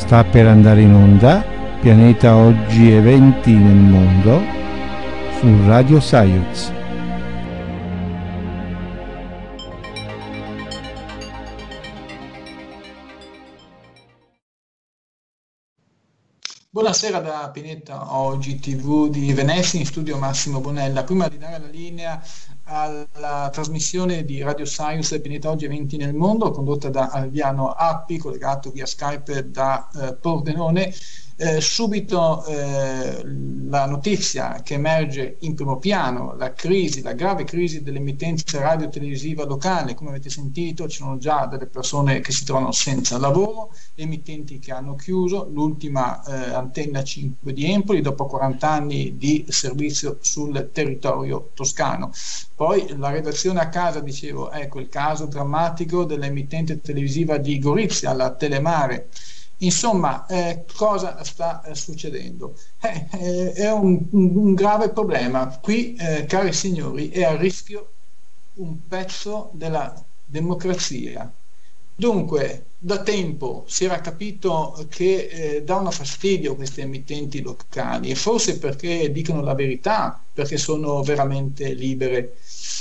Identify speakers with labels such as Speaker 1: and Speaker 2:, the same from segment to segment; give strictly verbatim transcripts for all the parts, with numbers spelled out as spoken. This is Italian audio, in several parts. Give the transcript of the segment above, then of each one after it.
Speaker 1: Sta per andare in onda Pianeta Oggi, eventi nel mondo su Radio Science.
Speaker 2: Buonasera da Pianeta Oggi tivù di Venezia, in studio Massimo Bonella. Prima di dare la linea alla trasmissione di Radio Science Pianeta Oggi, eventi nel mondo, condotta da Alviano Appi, collegato via Skype da eh, Pordenone, eh, subito eh, la notizia che emerge in primo piano: la crisi, la grave crisi dell'emittenza radio televisiva locale. Come avete sentito, ci sono già delle persone che si trovano senza lavoro, emittenti che hanno chiuso. L'ultima eh, Antenna cinque di Empoli, dopo quaranta anni di servizio sul territorio toscano. Poi la redazione a casa, dicevo, ecco il caso drammatico dell'emittente televisiva di Gorizia, la Telemare. Insomma, eh, cosa sta eh, succedendo? Eh, eh, è un, un, un grave problema. Qui, eh, cari signori, è a rischio un pezzo della democrazia. Dunque, da tempo si era capito che eh, danno fastidio questi emittenti locali, e forse perché dicono la verità, perché sono veramente libere.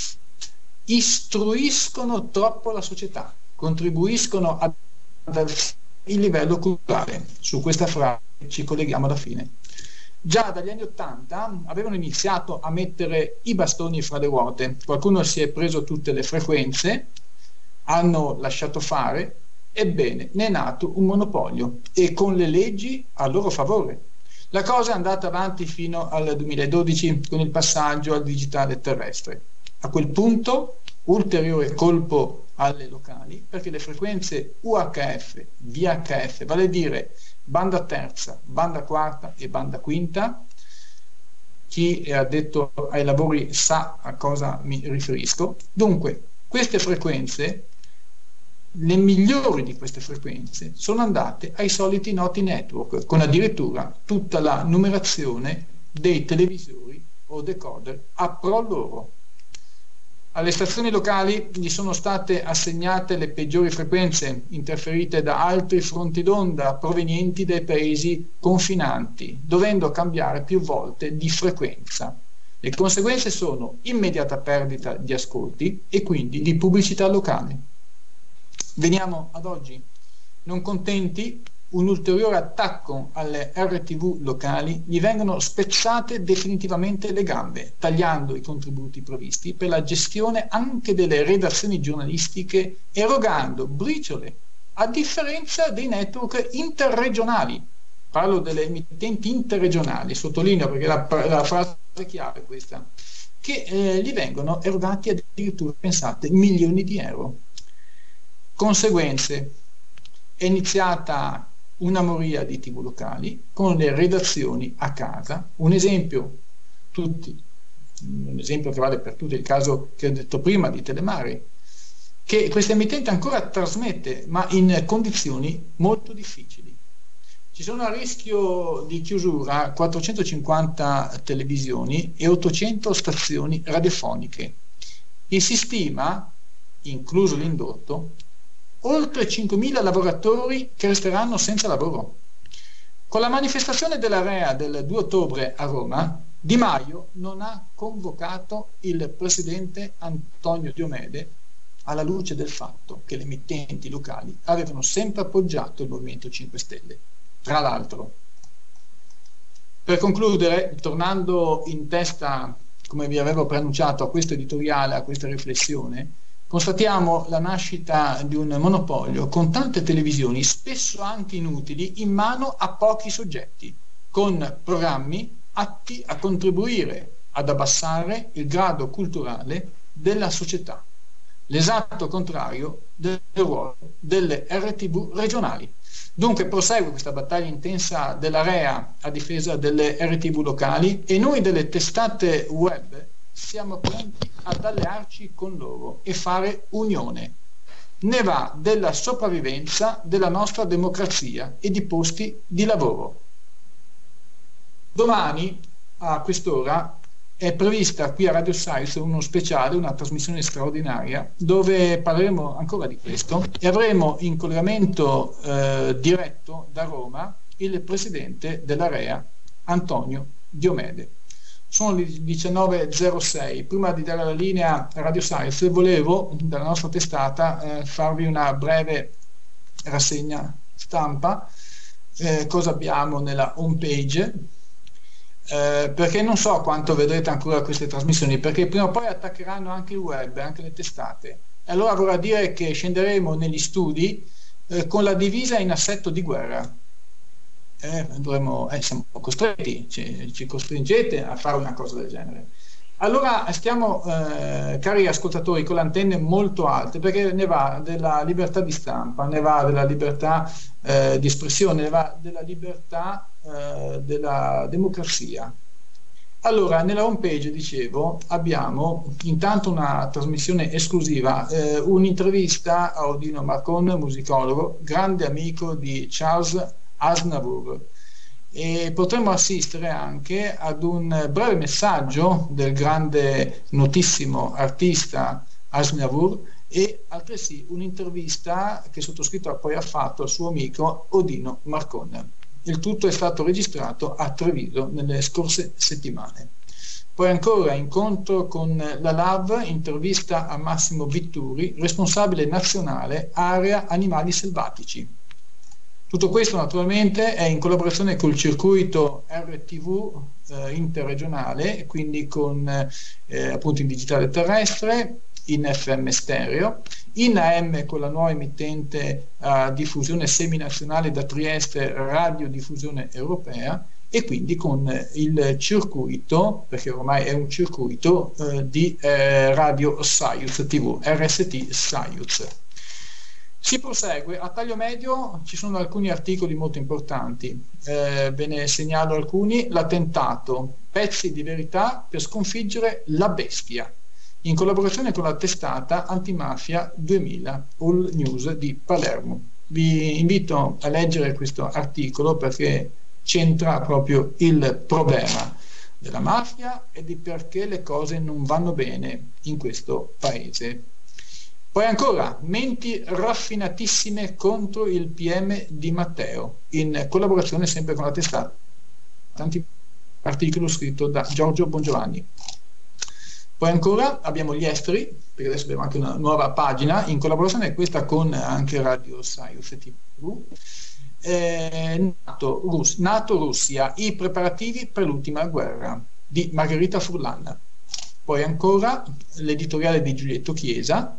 Speaker 2: Istruiscono troppo la società, contribuiscono ad alzare il livello culturale. Su questa frase ci colleghiamo alla fine. Già dagli anni Ottanta avevano iniziato a mettere i bastoni fra le ruote. Qualcuno si è preso tutte le frequenze, hanno lasciato fare, ebbene ne è nato un monopolio, e con le leggi a loro favore. La cosa è andata avanti fino al duemiladodici con il passaggio al digitale terrestre. A quel punto ulteriore colpo alle locali, perché le frequenze U H F, V H F, vale a dire banda terza, banda quarta e banda quinta, chi è addetto ai lavori sa a cosa mi riferisco. Dunque, queste frequenze, le migliori di queste frequenze, sono andate ai soliti noti network, con addirittura tutta la numerazione dei televisori o decoder a pro loro. Alle stazioni locali gli sono state assegnate le peggiori frequenze, interferite da altri fronti d'onda provenienti dai paesi confinanti, dovendo cambiare più volte di frequenza. Le conseguenze sono immediata perdita di ascolti e quindi di pubblicità locale. Veniamo ad oggi. Non contenti, un ulteriore attacco alle R T V locali, gli vengono spezzate definitivamente le gambe, tagliando i contributi previsti per la gestione anche delle redazioni giornalistiche, erogando briciole a differenza dei network interregionali. Parlo delle emittenti interregionali, sottolineo perché la, la frase chiave è questa, che eh, gli vengono erogati addirittura, pensate, milioni di euro. Conseguenze: è iniziata una moria di tivù locali con le redazioni a casa. Un esempio, tutti, un esempio che vale per tutti, il caso che ho detto prima di Telemare, che questa emittente ancora trasmette, ma in condizioni molto difficili. Ci sono a rischio di chiusura quattrocentocinquanta televisioni e ottocento stazioni radiofoniche, e si stima, incluso l'indotto, oltre cinquemila lavoratori che resteranno senza lavoro. Con la manifestazione dell'Area del due ottobre a Roma, Di Maio non ha convocato il presidente Antonio Diomede, alla luce del fatto che le emittenti locali avevano sempre appoggiato il Movimento cinque Stelle. Tra l'altro, per concludere, tornando in testa, come vi avevo preannunciato, a questo editoriale, a questa riflessione, constatiamo la nascita di un monopolio con tante televisioni, spesso anche inutili, in mano a pochi soggetti, con programmi atti a contribuire ad abbassare il grado culturale della società. L'esatto contrario del ruolo delle R T V regionali. Dunque prosegue questa battaglia intensa dell'Area a difesa delle R T V locali, e noi delle testate web siamo pronti ad allearci con loro e fare unione. Ne va della sopravvivenza della nostra democrazia e di posti di lavoro. Domani a quest'ora è prevista qui a Radio Science uno speciale, una trasmissione straordinaria, dove parleremo ancora di questo e avremo in collegamento eh, diretto da Roma il presidente dell'AREA, Antonio Diomede. Sono le diciannove e zero sei. Prima di dare la linea a Radio Science, volevo, dalla nostra testata, eh, farvi una breve rassegna stampa. Eh, cosa abbiamo nella home page? Eh, perché non so quanto vedrete ancora queste trasmissioni, perché prima o poi attaccheranno anche il web, anche le testate. E allora vorrà dire che scenderemo negli studi eh, con la divisa in assetto di guerra. Eh, dovremo, eh, siamo costretti, ci, ci costringete a fare una cosa del genere. Allora stiamo, eh, cari ascoltatori, con le antenne molto alte, perché ne va della libertà di stampa, ne va della libertà eh, di espressione, ne va della libertà eh, della democrazia. Allora, nella home page, dicevo, abbiamo intanto una trasmissione esclusiva, eh, un'intervista a Odino Marcon, musicologo, grande amico di Charles Aznavour, e potremo assistere anche ad un breve messaggio del grande notissimo artista Aznavour e altresì un'intervista che il sottoscritto poi ha fatto al suo amico Odino Marcon. Il tutto è stato registrato a Treviso nelle scorse settimane. Poi ancora incontro con la L A V, intervista a Massimo Vitturi, responsabile nazionale area animali selvatici. Tutto questo naturalmente è in collaborazione col circuito R T V eh, interregionale, quindi con eh, appunto in digitale terrestre, in F M stereo, in A M con la nuova emittente a diffusione seminazionale da Trieste, radiodiffusione europea, e quindi con il circuito, perché ormai è un circuito eh, di eh, Radio Science T V, R S T Science. Si prosegue, a taglio medio ci sono alcuni articoli molto importanti, eh, ve ne segnalo alcuni. L'attentato, pezzi di verità per sconfiggere la bestia, in collaborazione con la testata Antimafia duemila, All News di Palermo. Vi invito a leggere questo articolo perché c'entra proprio il problema della mafia e di perché le cose non vanno bene in questo paese. Poi ancora, menti raffinatissime contro il P M di Matteo, in collaborazione sempre con la testata, tanti articoli scritto da Giorgio Bongiovanni. Poi ancora abbiamo gli esteri, perché adesso abbiamo anche una nuova pagina, in collaborazione questa con anche Radio Science T V. Eh, NATO, Rus- NATO Russia, i preparativi per l'ultima guerra, di Margherita Furlan. Poi ancora l'editoriale di Giulietto Chiesa.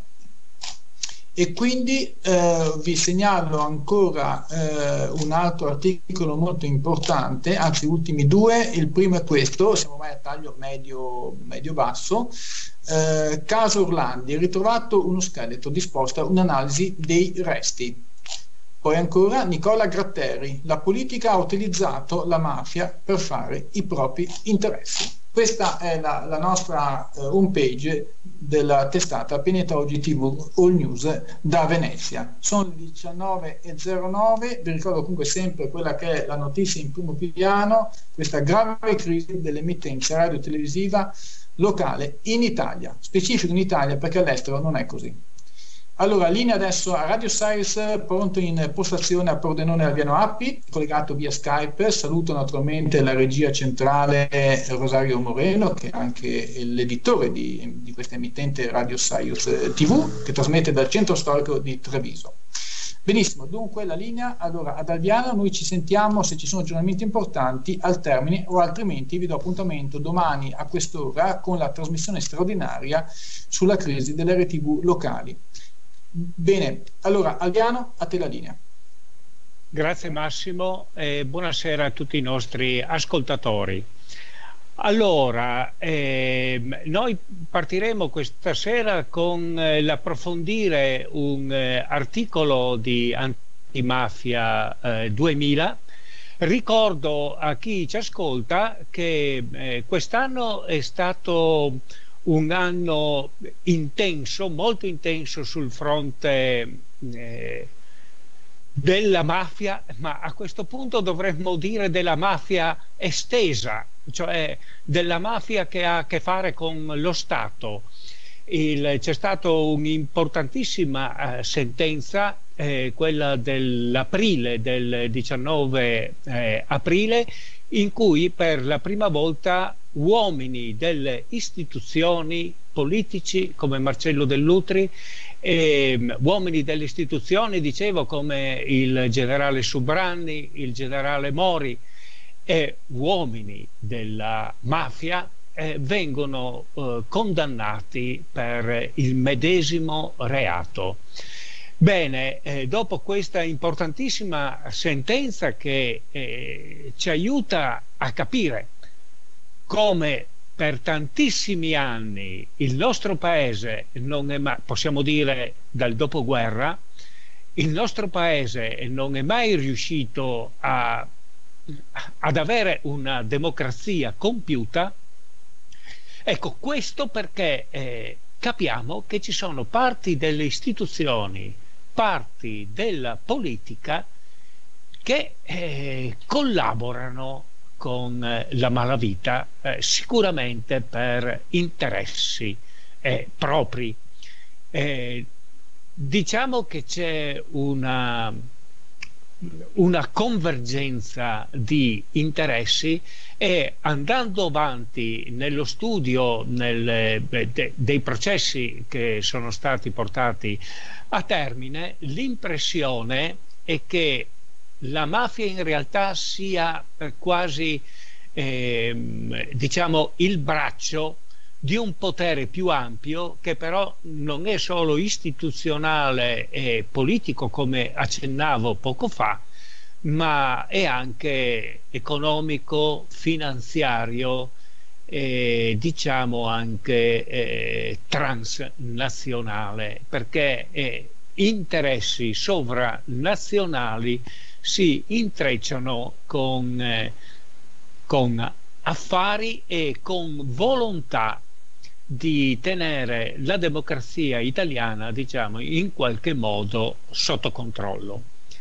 Speaker 2: E quindi eh, vi segnalo ancora eh, un altro articolo molto importante, anzi ultimi due. Il primo è questo, siamo ormai a taglio medio, medio-basso, eh, caso Orlandi, ritrovato uno scheletro, disposta un'analisi dei resti. Poi ancora Nicola Gratteri, la politica ha utilizzato la mafia per fare i propri interessi. Questa è la, la nostra uh, home page della testata Pianeta Oggi T V All News da Venezia. Sono le diciannove e zero nove, vi ricordo comunque sempre quella che è la notizia in primo piano, questa grave crisi dell'emittenza radio televisiva locale in Italia, specifico in Italia perché all'estero non è così. Allora, linea adesso a Radio Science, pronto in postazione a Pordenone Alviano Appi, collegato via Skype. Saluto naturalmente la regia centrale Rosario Moreno, che è anche l'editore di, di questa emittente Radio Science T V, che trasmette dal centro storico di Treviso. Benissimo, dunque la linea, allora ad Alviano noi ci sentiamo se ci sono aggiornamenti importanti al termine, o altrimenti vi do appuntamento domani a quest'ora con la trasmissione straordinaria sulla crisi delle R T V locali. Bene, allora Alviano, a te la linea.
Speaker 3: Grazie Massimo e buonasera a tutti i nostri ascoltatori. Allora, eh, noi partiremo questa sera con eh, l'approfondire un eh, articolo di Antimafia eh, duemila. Ricordo a chi ci ascolta che eh, quest'anno è stato un anno intenso, molto intenso sul fronte eh, della mafia, ma a questo punto dovremmo dire della mafia estesa, cioè della mafia che ha a che fare con lo Stato. C'è stata un'importantissima eh, sentenza, eh, quella dell'aprile, del diciannove eh, aprile, in cui per la prima volta uomini delle istituzioni, politici come Marcello Dell'Utri, eh, uomini delle istituzioni, dicevo, come il generale Subranni, il generale Mori, e uomini della mafia eh, vengono eh, condannati per il medesimo reato. Bene, eh, dopo questa importantissima sentenza che eh, ci aiuta a capire come per tantissimi anni il nostro paese non è mai, possiamo dire dal dopoguerra, il nostro paese non è mai riuscito a, ad avere una democrazia compiuta. Ecco, questo perché eh, capiamo che ci sono parti delle istituzioni, parti della politica che eh, collaborano con eh, la malavita, eh, sicuramente per interessi eh, propri. Eh, diciamo che c'è una, una convergenza di interessi, e andando avanti nello studio nel, de, dei processi che sono stati portati a termine, l'impressione è che la mafia in realtà sia quasi eh, diciamo il braccio di un potere più ampio, che però non è solo istituzionale e politico, come accennavo poco fa, ma è anche economico, finanziario e diciamo anche eh, transnazionale, perché eh, interessi sovranazionali si intrecciano con, eh, con affari e con volontà di tenere la democrazia italiana, diciamo, in qualche modo sotto controllo.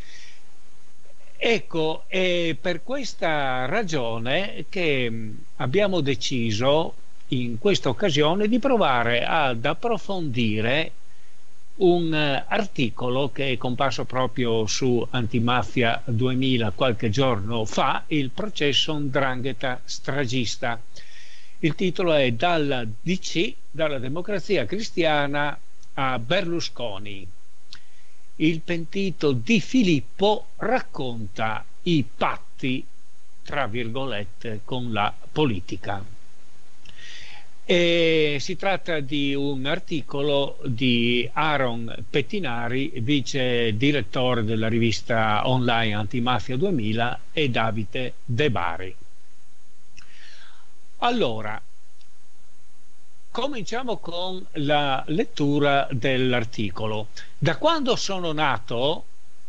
Speaker 3: Ecco, è per questa ragione che abbiamo deciso in questa occasione di provare ad approfondire un articolo che è comparso proprio su Antimafia duemila qualche giorno fa, il processo 'ndrangheta stragista. Il titolo è Dalla D C, dalla Democrazia Cristiana a Berlusconi. Il pentito Di Filippo racconta i patti, tra virgolette, con la politica. E si tratta di un articolo di Aaron Pettinari, vice direttore della rivista online Antimafia duemila, e Davide De Bari. Allora, cominciamo con la lettura dell'articolo. Da quando sono nato,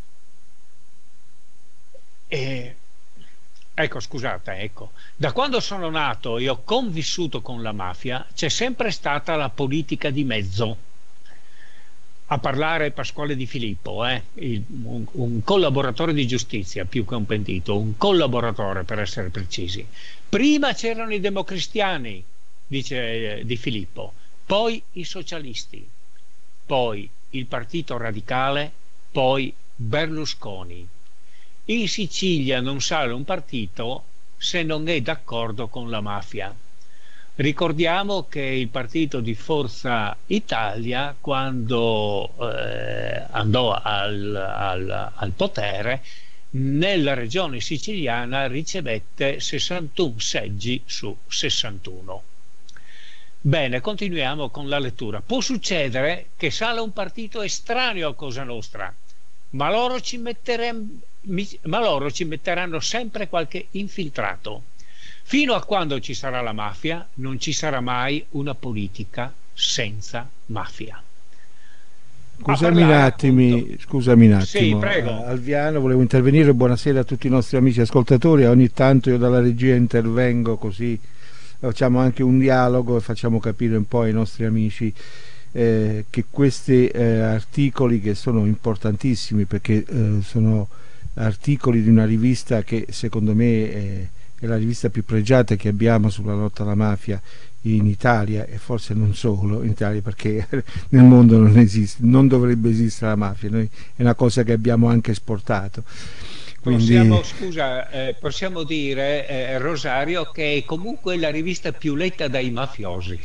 Speaker 3: eh, ecco scusate, ecco, da quando sono nato e ho convissuto con la mafia, c'è sempre stata la politica di mezzo. A parlare Pasquale Di Filippo, eh, il, un, un collaboratore di giustizia più che un pentito, un collaboratore per essere precisi. Prima c'erano i democristiani, dice eh, Di Filippo, poi i socialisti, poi il Partito Radicale, poi Berlusconi. In Sicilia non sale un partito se non è d'accordo con la mafia. Ricordiamo che il partito di Forza Italia, quando eh, andò al, al, al potere, nella regione siciliana ricevette sessantuno seggi su sessantuno. Bene, continuiamo con la lettura. Può succedere che sale un partito estraneo a Cosa Nostra, ma loro ci, ma loro ci metteranno sempre qualche infiltrato. Fino a quando ci sarà la mafia, non ci sarà mai una politica senza mafia.
Speaker 1: Scusami un attimo, scusami un attimo.
Speaker 3: Sì, prego.
Speaker 1: Alviano, volevo intervenire. Buonasera a tutti i nostri amici ascoltatori. Ogni tanto io dalla regia intervengo, così facciamo anche un dialogo e facciamo capire un po' ai nostri amici eh, che questi eh, articoli, che sono importantissimi perché eh, sono articoli di una rivista che secondo me è, è la rivista più pregiata che abbiamo sulla lotta alla mafia in Italia, e forse non solo in Italia, perché nel mondo non esiste, non dovrebbe esistere la mafia, noi è una cosa che abbiamo anche esportato. Quindi...
Speaker 3: Possiamo, scusa, eh, possiamo dire, eh, Rosario, che è comunque la rivista più letta dai mafiosi.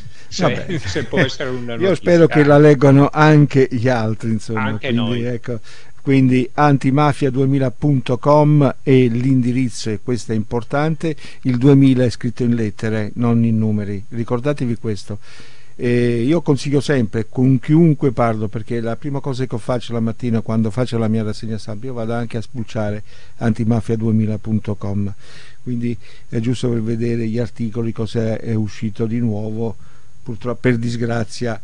Speaker 3: Se, se può essere una notizia.
Speaker 1: Io spero che la leggano anche gli altri, insomma.
Speaker 3: Anche
Speaker 1: quindi,
Speaker 3: noi.
Speaker 1: Ecco, quindi antimafia duemila punto com è l'indirizzo, e questo è importante. Il duemila è scritto in lettere, non in numeri, ricordatevi questo. Eh, io consiglio sempre, con chiunque parlo, perché la prima cosa che faccio la mattina quando faccio la mia rassegna stampa, io vado anche a spulciare antimafia duemila punto com, quindi è giusto per vedere gli articoli, cosa è uscito di nuovo, purtroppo, per disgrazia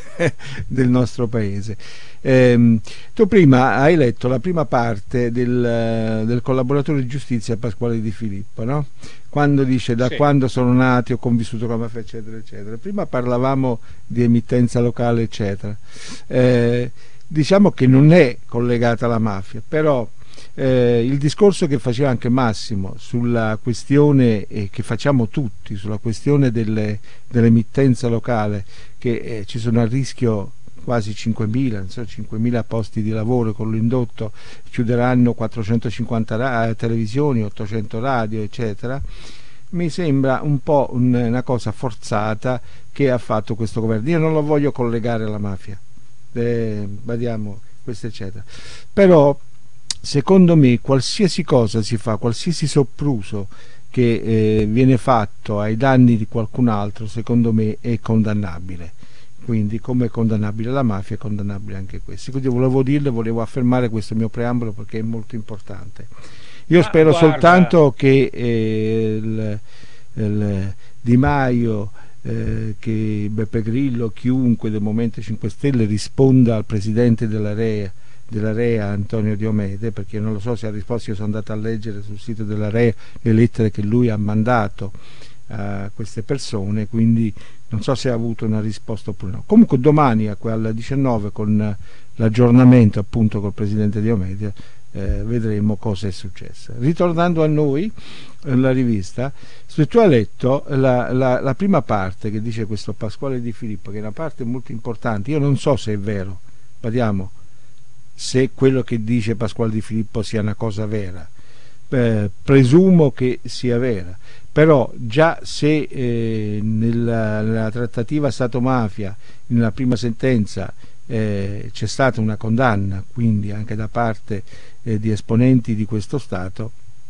Speaker 1: del nostro paese. Eh, tu prima hai letto la prima parte del, del collaboratore di giustizia Pasquale Di Filippo, no? Quando dice da
Speaker 3: sì. quando
Speaker 1: sono nati ho convissuto con la mafia, eccetera eccetera. Prima parlavamo di emittenza locale, eccetera. Eh, diciamo che non è collegata alla mafia, però eh, il discorso che faceva anche Massimo sulla questione, eh, che facciamo tutti, sulla questione delle, dell'emittenza locale, che eh, ci sono a rischio quasi cinquemila, non so, cinquemila posti di lavoro con l'indotto, chiuderanno quattrocentocinquanta ra- televisioni, ottocento radio, eccetera. Mi sembra un po' un, una cosa forzata che ha fatto questo governo. Io non lo voglio collegare alla mafia, eh, badiamo questo eccetera, però secondo me qualsiasi cosa si fa, qualsiasi sopruso che eh, viene fatto ai danni di qualcun altro, secondo me è condannabile. Quindi, come è condannabile la mafia, è condannabile anche questo. Quindi volevo dirle, volevo affermare questo mio preambolo, perché è molto importante. Io ah, spero guarda. soltanto che eh, il, il Di Maio, eh, che Beppe Grillo, chiunque del Movimento cinque Stelle risponda al presidente della REA, della REA Antonio Diomede, perché non lo so se ha risposto. Io sono andato a leggere sul sito della REA le lettere che lui ha mandato a queste persone, quindi non so se ha avuto una risposta oppure no. Comunque domani alle diciannove, con l'aggiornamento appunto col presidente Diomede, eh, vedremo cosa è successo. Ritornando a noi, la rivista, se tu hai letto la, la, la prima parte che dice questo Pasquale Di Filippo, che è una parte molto importante, io non so se è vero, vediamo se quello che dice Pasquale Di Filippo sia una cosa vera, eh, presumo che sia vera, però già se eh, nella, nella trattativa Stato-mafia, nella prima sentenza, eh, c'è stata una condanna, quindi anche da parte eh, di esponenti di questo Stato,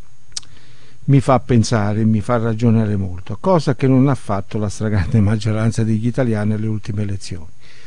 Speaker 1: mi fa pensare, mi fa ragionare molto, cosa che non ha fatto la stragrande maggioranza degli italiani alle ultime elezioni.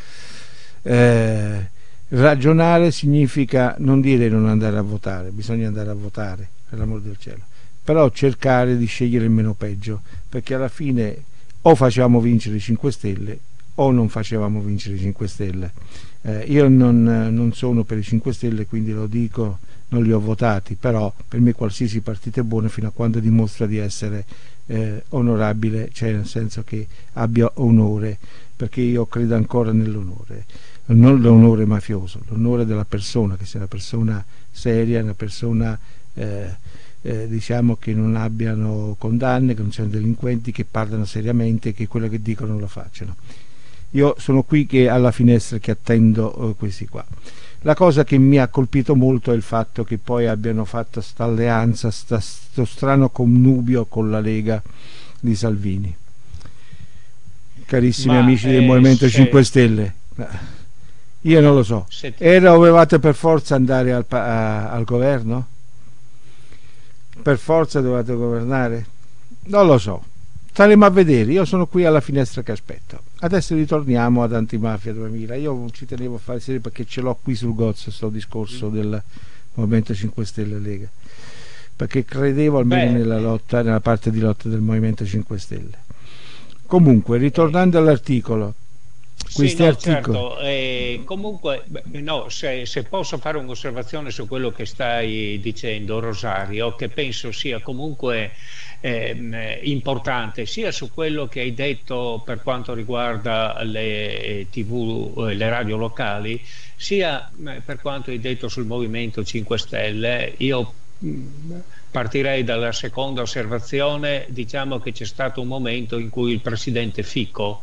Speaker 1: Eh, ragionare significa non dire non andare a votare, bisogna andare a votare, per l'amor del cielo, però cercare di scegliere il meno peggio, perché alla fine o facevamo vincere i cinque Stelle o non facevamo vincere i cinque Stelle. Eh, io non, non sono per i cinque Stelle, quindi lo dico, non li ho votati, però per me qualsiasi partito è buono fino a quando dimostra di essere eh, onorabile, cioè nel senso che abbia onore, perché io credo ancora nell'onore, non l'onore mafioso, l'onore della persona, che sia una persona seria, una persona eh, eh, diciamo che non abbiano condanne, che non siano delinquenti, che parlano seriamente, che quello che dicono lo facciano. Io sono qui che alla finestra che attendo eh, questi qua. La cosa che mi ha colpito molto è il fatto che poi abbiano fatto sta alleanza, sta, sto strano connubio con la Lega di Salvini. Carissimi Ma, amici del eh, Movimento se... cinque Stelle, io non lo so, se... era dovevate per forza andare al, a, al governo? Per forza dovete governare? Non lo so, staremo a vedere. Io sono qui alla finestra che aspetto. Adesso ritorniamo ad Antimafia duemila. Io ci tenevo a fare serie perché ce l'ho qui sul gozzo, sto discorso del Movimento cinque Stelle Lega, perché credevo almeno Beh. nella lotta, nella parte di lotta del Movimento cinque Stelle. Comunque, ritornando all'articolo, questi
Speaker 3: sì, no,
Speaker 1: articoli...
Speaker 3: certo. eh, comunque no, se, se posso fare un'osservazione su quello che stai dicendo, Rosario, che penso sia comunque eh, importante, sia su quello che hai detto per quanto riguarda le tv, le radio locali, sia per quanto hai detto sul Movimento cinque Stelle. Io partirei dalla seconda osservazione. Diciamo che c'è stato un momento in cui il presidente Fico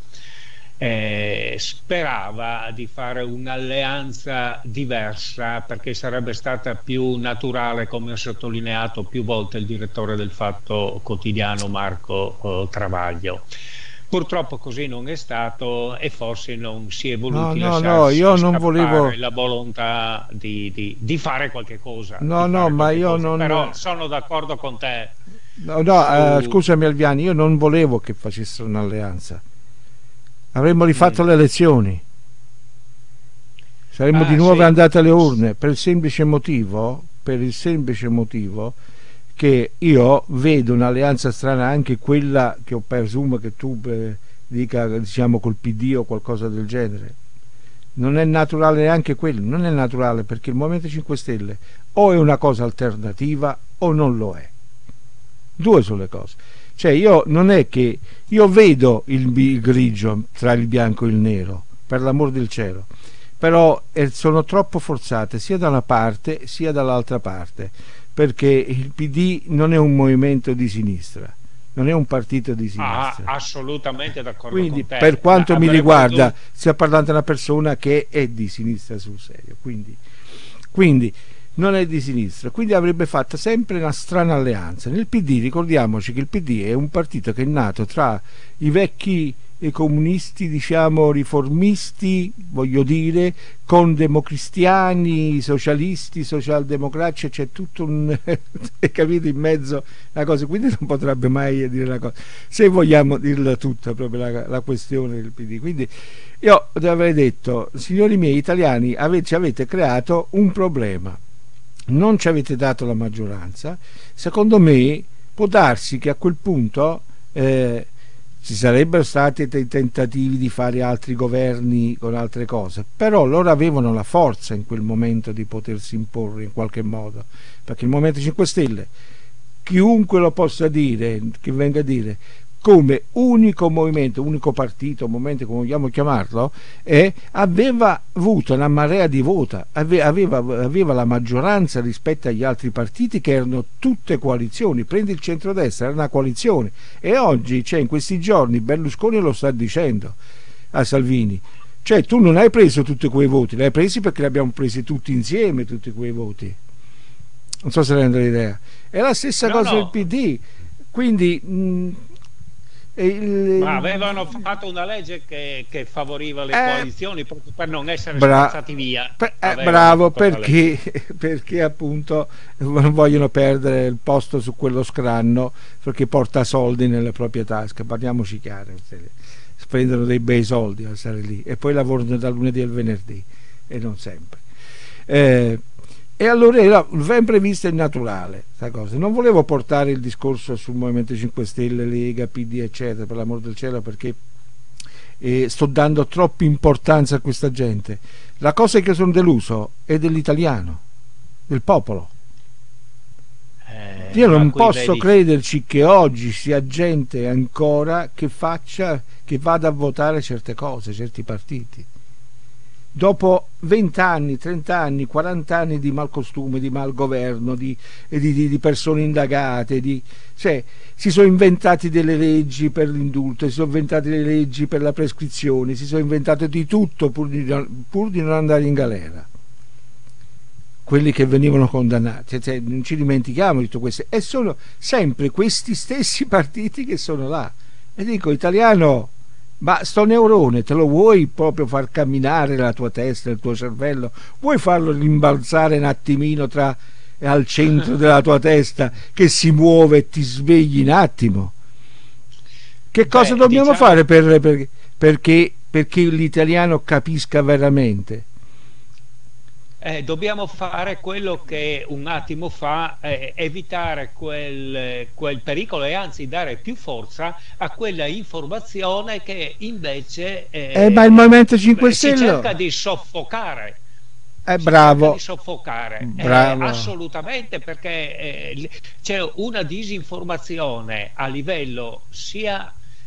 Speaker 3: eh, sperava di fare un'alleanza diversa, perché sarebbe stata più naturale, come ha sottolineato più volte il direttore del Fatto Quotidiano Marco eh, Travaglio. Purtroppo così non è stato, e forse non si è voluti
Speaker 1: no, no,
Speaker 3: lasciare
Speaker 1: no, io non volevo
Speaker 3: la volontà di, di, di fare qualche cosa.
Speaker 1: No, no, ma io
Speaker 3: cosa.
Speaker 1: non...
Speaker 3: Però sono d'accordo con te.
Speaker 1: No, no, su... uh, scusami Alviani, io non volevo che facessero un'alleanza. Avremmo rifatto mm. le elezioni. Saremmo ah, di nuovo sì. andati alle urne, per il semplice motivo, per il semplice motivo che io vedo un'alleanza strana, anche quella che ho presumo che tu eh, dica, diciamo, col P D o qualcosa del genere. Non è naturale neanche quello, non è naturale, perché il Movimento cinque Stelle o è una cosa alternativa o non lo è. Due sono le cose. Cioè io non è che io vedo il, il grigio tra il bianco e il nero, per l'amor del cielo, però eh, sono troppo forzate sia da una parte sia dall'altra parte, perché il P D non è un movimento di sinistra, non è un partito di sinistra.
Speaker 3: Ah, assolutamente d'accordo.
Speaker 1: Quindi
Speaker 3: con te.
Speaker 1: per quanto
Speaker 3: Ma
Speaker 1: mi riguarda
Speaker 3: dovuto...
Speaker 1: stiamo parlando di una persona che è di sinistra sul serio, quindi, quindi non è di sinistra, quindi avrebbe fatto sempre una strana alleanza. Nel P D ricordiamoci che il P D è un partito che è nato tra i vecchi i comunisti, diciamo riformisti, voglio dire, con democristiani, socialisti, socialdemocratici, c'è tutto un è capito in mezzo una cosa, quindi non potrebbe mai dire la cosa, se vogliamo dirla tutta, proprio la, la questione del P D. Quindi io avrei detto, signori miei italiani, avete, ci avete creato un problema, non ci avete dato la maggioranza. Secondo me può darsi che a quel punto eh, ci sarebbero stati dei tentativi di fare altri governi con altre cose, però loro avevano la forza in quel momento di potersi imporre in qualche modo, perché il Movimento cinque Stelle, chiunque lo possa dire, che venga a dire, come unico movimento, unico partito, movimento come vogliamo chiamarlo, eh, aveva avuto una marea di vota, aveva, aveva la maggioranza rispetto agli altri partiti che erano tutte coalizioni. Prendi il centrodestra, era una coalizione, e oggi, cioè in questi giorni, Berlusconi lo sta dicendo a Salvini, cioè tu non hai preso tutti quei voti, li hai presi perché li abbiamo presi tutti insieme, tutti quei voti. Non so se rendo l'idea. È la stessa no, cosa no. del P D, quindi... Mh, Il...
Speaker 3: Ma avevano fatto una legge che, che favoriva le eh, coalizioni proprio per non essere
Speaker 1: bra-
Speaker 3: spazzati via.
Speaker 1: Per, eh, bravo, perché, perché appunto non vogliono perdere il posto su quello scranno, perché porta soldi nelle proprie tasche, parliamoci chiaro, spendono dei bei soldi a stare lì e poi lavorano dal lunedì al venerdì e non sempre. Eh, E allora era sempre vista in naturale sta cosa. Non volevo portare il discorso sul Movimento cinque Stelle, Lega, P D eccetera, per l'amor del cielo, perché eh, sto dando troppa importanza a questa gente. La cosa che sono deluso è dell'italiano, del popolo. Eh, Io non posso vedi... crederci che oggi sia gente ancora che faccia, che vada a votare certe cose, certi partiti. Dopo venti anni, trenta anni, quaranta anni di malcostume, di malgoverno, di, di, di, di persone indagate, di, cioè, si sono inventati delle leggi per l'indulto, si sono inventati delle leggi per la prescrizione, si sono inventati di tutto pur di, pur di non andare in galera. Quelli che venivano condannati, cioè, non ci dimentichiamo di tutto questo, e sono sempre questi stessi partiti che sono là. E dico, italiano, ma sto neurone te lo vuoi proprio far camminare la tua testa, il tuo cervello? Vuoi farlo rimbalzare un attimino tra al centro della tua testa, che si muove e ti svegli un attimo? Che cosa Beh, dobbiamo diciamo... fare per, per, perché, perché l'italiano capisca veramente?
Speaker 3: Eh, dobbiamo fare quello che un attimo fa, eh, evitare quel, quel pericolo e anzi dare più forza a quella informazione che invece eh,
Speaker 1: eh, ma il Movimento cinque Stelle
Speaker 3: si cerca di soffocare.
Speaker 1: Eh, bravo.
Speaker 3: Di soffocare
Speaker 1: bravo.
Speaker 3: Eh, assolutamente, perché eh, c'è una disinformazione a livello sia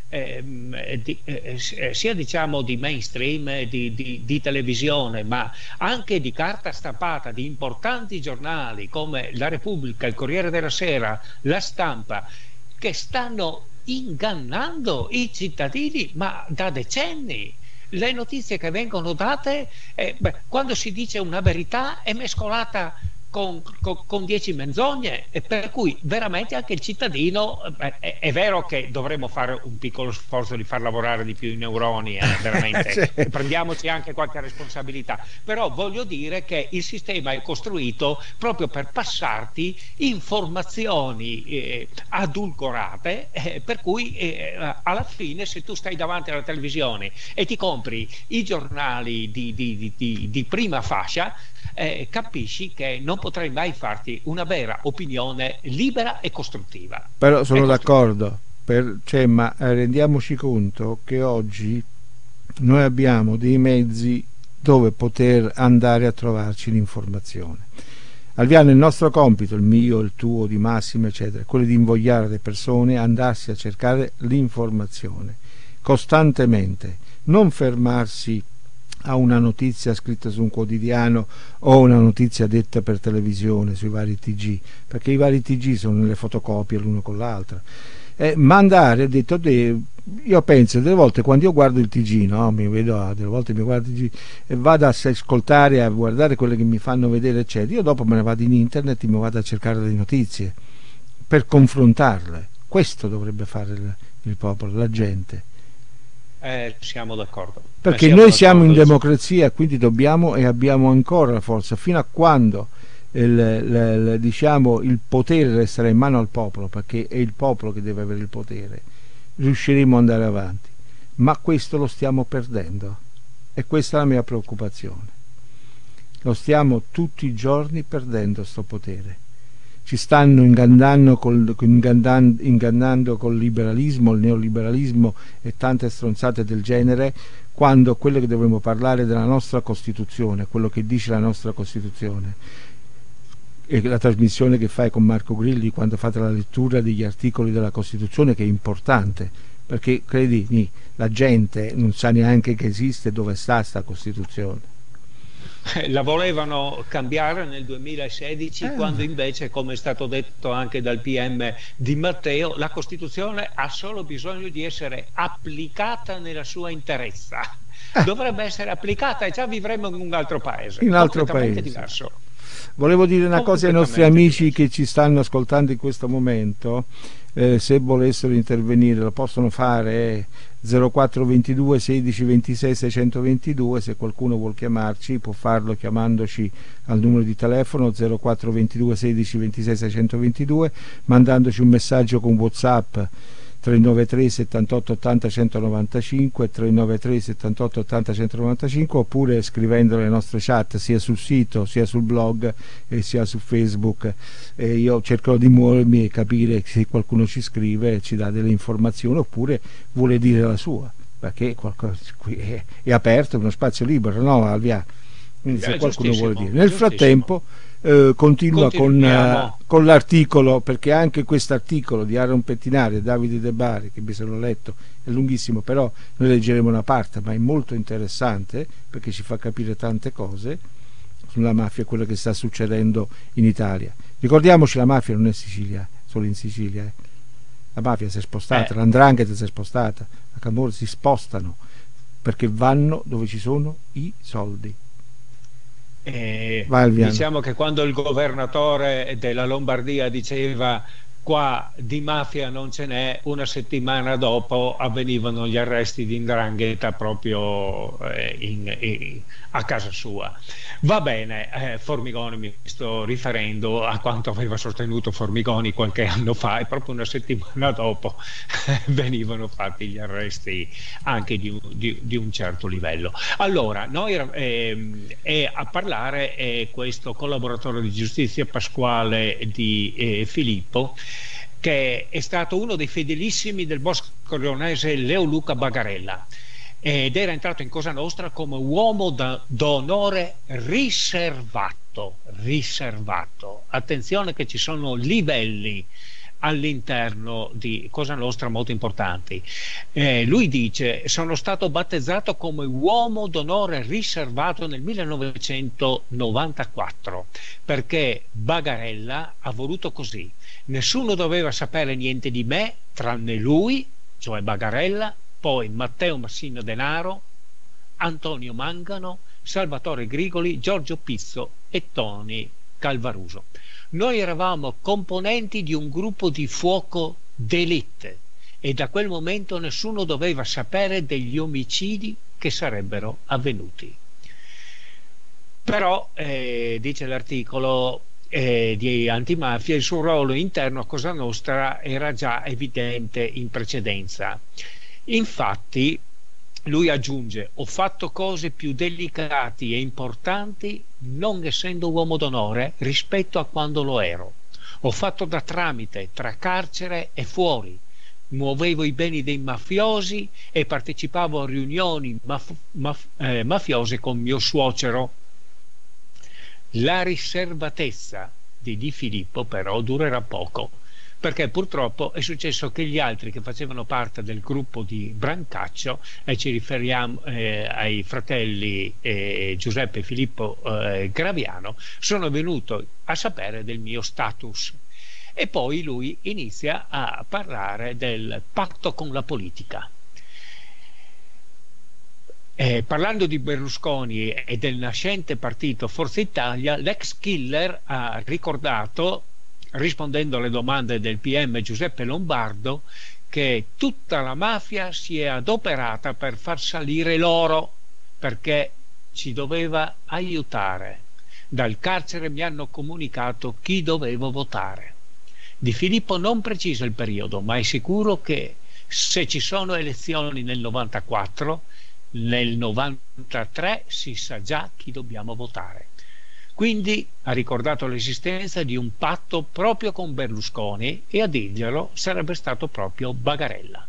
Speaker 3: eh, di, eh, sia diciamo di mainstream, eh, di, di, di televisione, ma anche di carta stampata, di importanti giornali come La Repubblica, il Corriere della Sera, La Stampa, che stanno ingannando i cittadini ma da decenni. Le notizie che vengono date, eh, beh, quando si dice una verità è mescolata con, con, con dieci menzogne, e per cui veramente anche il cittadino, eh, è, è vero che dovremmo fare un piccolo sforzo di far lavorare di più i neuroni, eh, veramente,
Speaker 1: Sì.
Speaker 3: Prendiamoci anche qualche responsabilità, però voglio dire che il sistema è costruito proprio per passarti informazioni eh, adulcorate, eh, per cui eh, alla fine, se tu stai davanti alla televisione e ti compri i giornali di, di, di, di, di prima fascia, eh, capisci che non potrai mai farti una vera opinione libera e costruttiva.
Speaker 1: Però sono
Speaker 3: E costruttiva.
Speaker 1: d'accordo, per, cioè, ma eh, rendiamoci conto che oggi noi abbiamo dei mezzi dove poter andare a trovarci l'informazione. Alviano, il nostro compito, il mio, il tuo, di Massimo, eccetera, è quello di invogliare le persone a andarsi a cercare l'informazione costantemente, non fermarsi a una notizia scritta su un quotidiano o una notizia detta per televisione sui vari T G, perché i vari T G sono nelle fotocopie l'uno con l'altra. Eh, mandare, ho detto, de, io penso delle volte quando io guardo il T G, no, mi vedo, delle volte mi guardo il T G e vado a ascoltare, a guardare quelle che mi fanno vedere, eccetera, io dopo me ne vado in internet e mi vado a cercare le notizie per confrontarle. Questo dovrebbe fare il, il popolo, la gente.
Speaker 3: Eh, siamo d'accordo.
Speaker 1: Perché
Speaker 3: Eh, siamo
Speaker 1: noi siamo in
Speaker 3: d'accordo.
Speaker 1: democrazia, quindi dobbiamo e abbiamo ancora la forza, fino a quando il, il, il, diciamo, il potere resterà in mano al popolo, perché è il popolo che deve avere il potere, riusciremo ad andare avanti. Ma questo lo stiamo perdendo, e questa è la mia preoccupazione. Lo stiamo tutti i giorni perdendo sto potere. Ci stanno ingannando col, ingannando, ingannando col liberalismo, il neoliberalismo e tante stronzate del genere, quando quello che dovremmo parlare è della nostra Costituzione, quello che dice la nostra Costituzione. E la trasmissione che fai con Marco Grilli, quando fate la lettura degli articoli della Costituzione, che è importante, perché credimi, la gente non sa neanche che esiste, dove sta sta Costituzione.
Speaker 3: La volevano cambiare nel duemilasedici,
Speaker 1: Eh.
Speaker 3: quando invece, come è stato detto anche dal P M Di Matteo, la Costituzione ha solo bisogno di essere applicata nella sua interezza.
Speaker 1: Eh.
Speaker 3: Dovrebbe essere applicata e già vivremmo in un altro paese,
Speaker 1: In un altro
Speaker 3: completamente
Speaker 1: paese.
Speaker 3: diverso.
Speaker 1: Volevo dire una cosa ai nostri
Speaker 3: Completamente
Speaker 1: amici
Speaker 3: diverso.
Speaker 1: che ci stanno ascoltando in questo momento, eh, se volessero intervenire lo possono fare, eh, zero quattro ventidue sedici ventisei seicentoventidue, se qualcuno vuol chiamarci può farlo chiamandoci al numero di telefono zero quattro ventidue sedici ventisei seicentoventidue, mandandoci un messaggio con WhatsApp tre nove tre settantotto ottanta centonovantacinque, tre nove tre settantotto ottanta centonovantacinque, oppure scrivendo le nostre chat sia sul sito sia sul blog e sia su Facebook. E io cercherò di muovermi e capire se qualcuno ci scrive, ci dà delle informazioni oppure vuole dire la sua, perché qualcosa qui è, è aperto, è uno spazio libero, no Alvia? Quindi se
Speaker 3: Eh,
Speaker 1: qualcuno vuole
Speaker 3: giustissimo,
Speaker 1: dire. Nel
Speaker 3: giustissimo.
Speaker 1: frattempo eh, continua con,
Speaker 3: Continuiamo.
Speaker 1: eh, con l'articolo, perché anche questo articolo di Aaron Pettinari e Davide De Bari, che mi sono letto, è lunghissimo, però noi leggeremo una parte, ma è molto interessante perché ci fa capire tante cose sulla mafia e quello che sta succedendo in Italia. Ricordiamoci, la mafia non è Sicilia, solo in Sicilia, eh. La mafia si è spostata,
Speaker 3: Eh.
Speaker 1: l'andrangheta si è spostata, la camorra si spostano perché vanno dove ci sono i soldi.
Speaker 3: Eh,
Speaker 1: Vai, Alviano.
Speaker 3: diciamo che quando il governatore della Lombardia diceva qua di mafia non ce n'è, una settimana dopo avvenivano gli arresti di 'ndrangheta proprio eh, in, in, a casa sua. Va bene, eh, Formigoni, mi sto riferendo a quanto aveva sostenuto Formigoni qualche anno fa, e proprio una settimana dopo venivano fatti gli arresti anche di un, di, di un certo livello. Allora, noi ehm, è a parlare è questo collaboratore di giustizia Pasquale Di eh, Filippo, che è stato uno dei fedelissimi del boss corleonese Leo Luca Bagarella, ed era entrato in Cosa Nostra come uomo da, d'onore riservato, riservato. Attenzione che ci sono livelli all'interno di Cosa Nostra molto importanti. Eh, lui dice: sono stato battezzato come uomo d'onore riservato nel millenovecentonovantaquattro perché Bagarella ha voluto così. Nessuno doveva sapere niente di me tranne lui, cioè Bagarella, poi Matteo Massino Denaro, Antonio Mangano, Salvatore Grigoli, Giorgio Pizzo e Toni Calvaruso. Noi eravamo componenti di un gruppo di fuoco d'élite e da quel momento nessuno doveva sapere degli omicidi che sarebbero avvenuti. Però, eh, dice l'articolo eh, di Antimafia, il suo ruolo interno a Cosa Nostra era già evidente in precedenza. Infatti, lui aggiunge: ho fatto cose più delicate e importanti non essendo uomo d'onore rispetto a quando lo ero. Ho fatto da tramite tra carcere e fuori, muovevo i beni dei mafiosi e partecipavo a riunioni maf maf eh, mafiose con mio suocero. La riservatezza di Di Filippo però durerà poco, perché purtroppo è successo che gli altri che facevano parte del gruppo di Brancaccio, e ci riferiamo eh, ai fratelli eh, Giuseppe e Filippo eh, Graviano, sono venuti a sapere del mio status. E poi lui inizia a parlare del patto con la politica. Eh, parlando di Berlusconi e del nascente partito Forza Italia, l'ex killer ha ricordato, rispondendo alle domande del P M Giuseppe Lombardo, che tutta la mafia si è adoperata per far salire l'oro perché ci doveva aiutare. Dal carcere mi hanno comunicato chi dovevo votare. Di Filippo non precisa il periodo, ma è sicuro che se ci sono elezioni nel novantaquattro, nel novantatré si sa già chi dobbiamo votare. Quindi ha ricordato l'esistenza di un patto proprio con Berlusconi e a dirglielo sarebbe stato proprio Bagarella.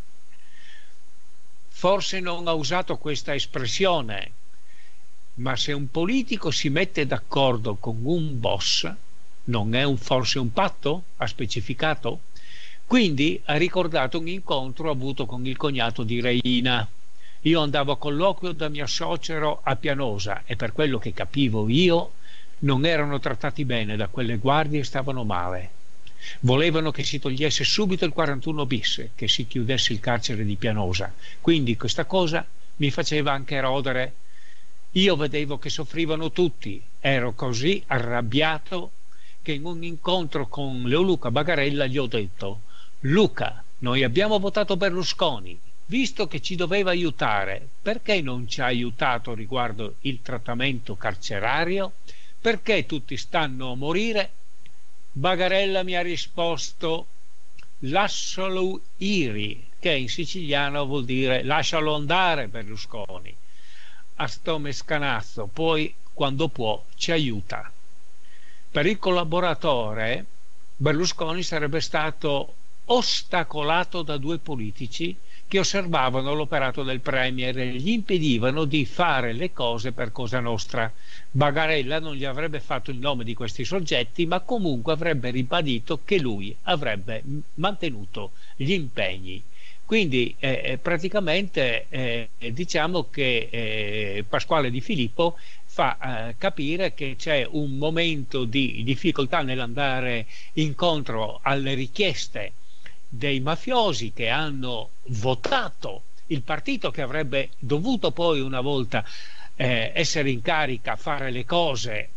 Speaker 3: Forse non ha usato questa espressione, ma se un politico si mette d'accordo con un boss, non è un, forse un patto? Ha specificato. Quindi ha ricordato un incontro avuto con il cognato di Reina. Io andavo a colloquio da mio suocero a Pianosa e per quello che capivo io non erano trattati bene da quelle guardie e stavano male. Volevano che si togliesse subito il quarantuno bis, che si chiudesse il carcere di Pianosa. Quindi questa cosa mi faceva anche rodere. Io vedevo che soffrivano tutti. Ero così arrabbiato che in un incontro con Leoluca Bagarella gli ho detto: Luca, noi abbiamo votato Berlusconi. Visto che ci doveva aiutare, perché non ci ha aiutato riguardo il trattamento carcerario? Perché tutti stanno a morire? Bagarella mi ha risposto: lascialo iri, che in siciliano vuol dire lascialo andare Berlusconi. A sto mescanazzo, poi quando può ci aiuta. Per il collaboratore Berlusconi sarebbe stato ostacolato da due politici che osservavano l'operato del Premier e gli impedivano di fare le cose per Cosa Nostra. Bagarella non gli avrebbe fatto il nome di questi soggetti, ma comunque avrebbe ribadito che lui avrebbe mantenuto gli impegni. Quindi eh, praticamente eh, diciamo che eh, Pasquale Di Filippo fa eh, capire che c'è un momento di difficoltà nell'andare incontro alle richieste dei mafiosi che hanno votato il partito che avrebbe dovuto poi una volta eh, essere in carica, fare le cose,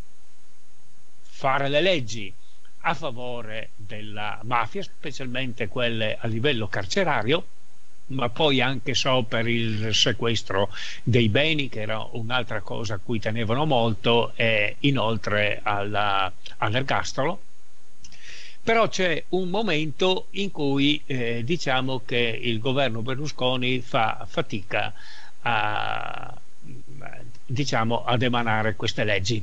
Speaker 3: fare le leggi a favore della mafia, specialmente quelle a livello carcerario, ma poi anche so per il sequestro dei beni, che era un'altra cosa a cui tenevano molto, e inoltre alla, all'ergastolo. Però c'è un momento in cui eh, diciamo che il governo Berlusconi fa fatica a, diciamo, ad emanare queste leggi.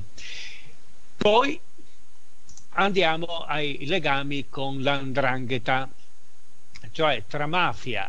Speaker 3: Poi andiamo ai legami con l'Andrangheta, cioè tra mafia,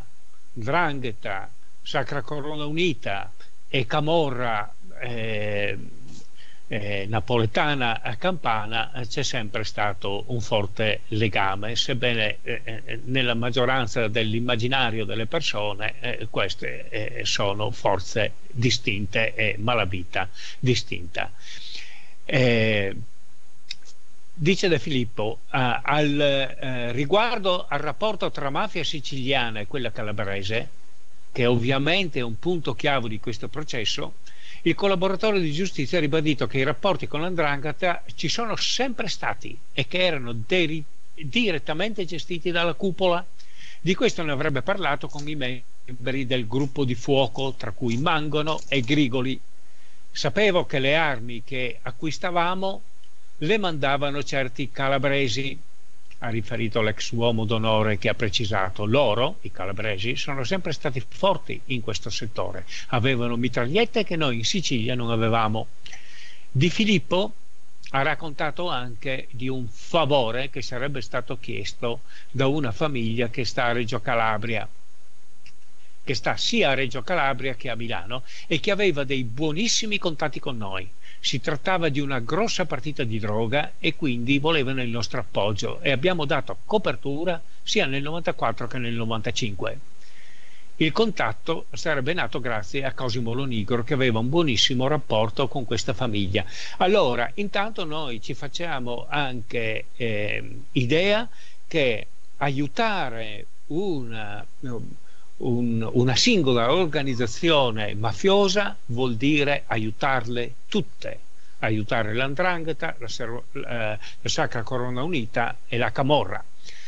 Speaker 3: 'ndrangheta, Sacra Corona Unita e Camorra, eh, eh, napoletana a campana eh, c'è sempre stato un forte legame, sebbene eh, nella maggioranza dell'immaginario delle persone eh, queste eh, sono forze distinte e malavita distinta. Eh, Dice De Filippo, eh, al, eh, riguardo al rapporto tra mafia siciliana e quella calabrese, che ovviamente è un punto chiave di questo processo, il collaboratore di giustizia ha ribadito che i rapporti con l'Andrangheta ci sono sempre stati e che erano direttamente gestiti dalla cupola. Di questo ne avrebbe parlato con i membri del gruppo di fuoco, tra cui Mangono e Grigoli. Sapevo che le armi che acquistavamo le mandavano certi calabresi, ha riferito l'ex uomo d'onore, che ha precisato: loro, i calabresi, sono sempre stati forti in questo settore, avevano mitragliette che noi in Sicilia non avevamo. Di Filippo ha raccontato anche di un favore che sarebbe stato chiesto da una famiglia che sta a Reggio Calabria, che sta sia a Reggio Calabria che a Milano, e che aveva dei buonissimi contatti con noi. Si trattava di una grossa partita di droga e quindi volevano il nostro appoggio, e abbiamo dato copertura sia nel novantaquattro che nel novantacinque. Il contatto sarebbe nato grazie a Cosimo Lonigro, che aveva un buonissimo rapporto con questa famiglia. Allora, intanto noi ci facciamo anche eh, idea che aiutare una, un, una singola organizzazione mafiosa vuol dire aiutarle tutte, aiutare l'Andrangheta, la, eh, la Sacra Corona Unita e la Camorra.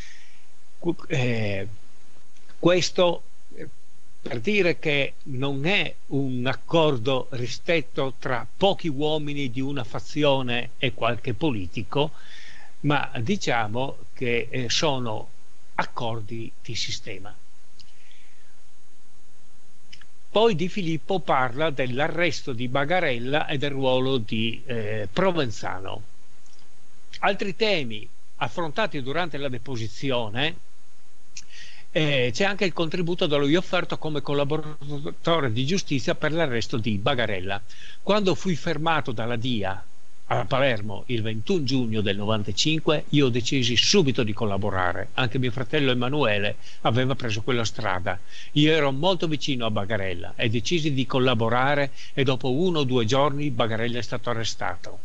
Speaker 3: Eh, questo per dire che non è un accordo ristretto tra pochi uomini di una fazione e qualche politico, ma diciamo che eh, sono accordi di sistema. Poi Di Filippo parla dell'arresto di Bagarella e del ruolo di eh, Provenzano. Altri temi affrontati durante la deposizione. Eh, c'è anche il contributo da lui offerto come collaboratore di giustizia per l'arresto di Bagarella. Quando fui fermato dalla D I A a Palermo il ventuno giugno del novantacinque, io decisi subito di collaborare. Anche mio fratello Emanuele aveva preso quella strada. Io ero molto vicino a Bagarella e decisi di collaborare, e dopo uno o due giorni Bagarella è stato arrestato.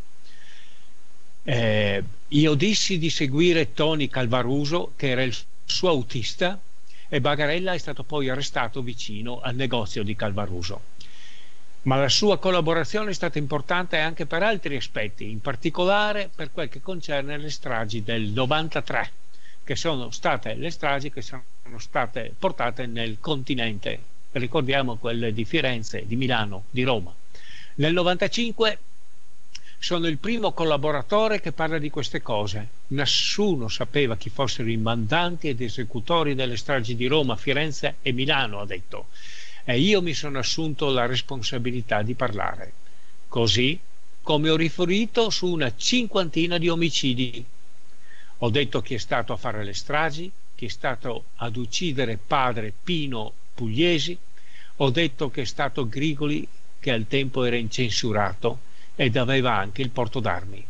Speaker 3: Eh, io dissi di seguire Tony Calvaruso, che era il suo autista, e Bagarella è stato poi arrestato vicino al negozio di Calvaruso. Ma la sua collaborazione è stata importante anche per altri aspetti, in particolare per quel che concerne le stragi del novantatré, che sono state le stragi che sono state portate nel continente. Ricordiamo quelle di Firenze, di Milano, di Roma. Nel novantacinque sono il primo collaboratore che parla di queste cose. Nessuno sapeva chi fossero i mandanti ed esecutori delle stragi di Roma, Firenze e Milano, ha detto. E io mi sono assunto la responsabilità di parlare. Così come ho riferito su una cinquantina di omicidi. Ho detto chi è stato a fare le stragi, chi è stato ad uccidere padre Pino Pugliesi. Ho detto che è stato Grigoli, che al tempo era incensurato ed aveva anche il porto d'armi.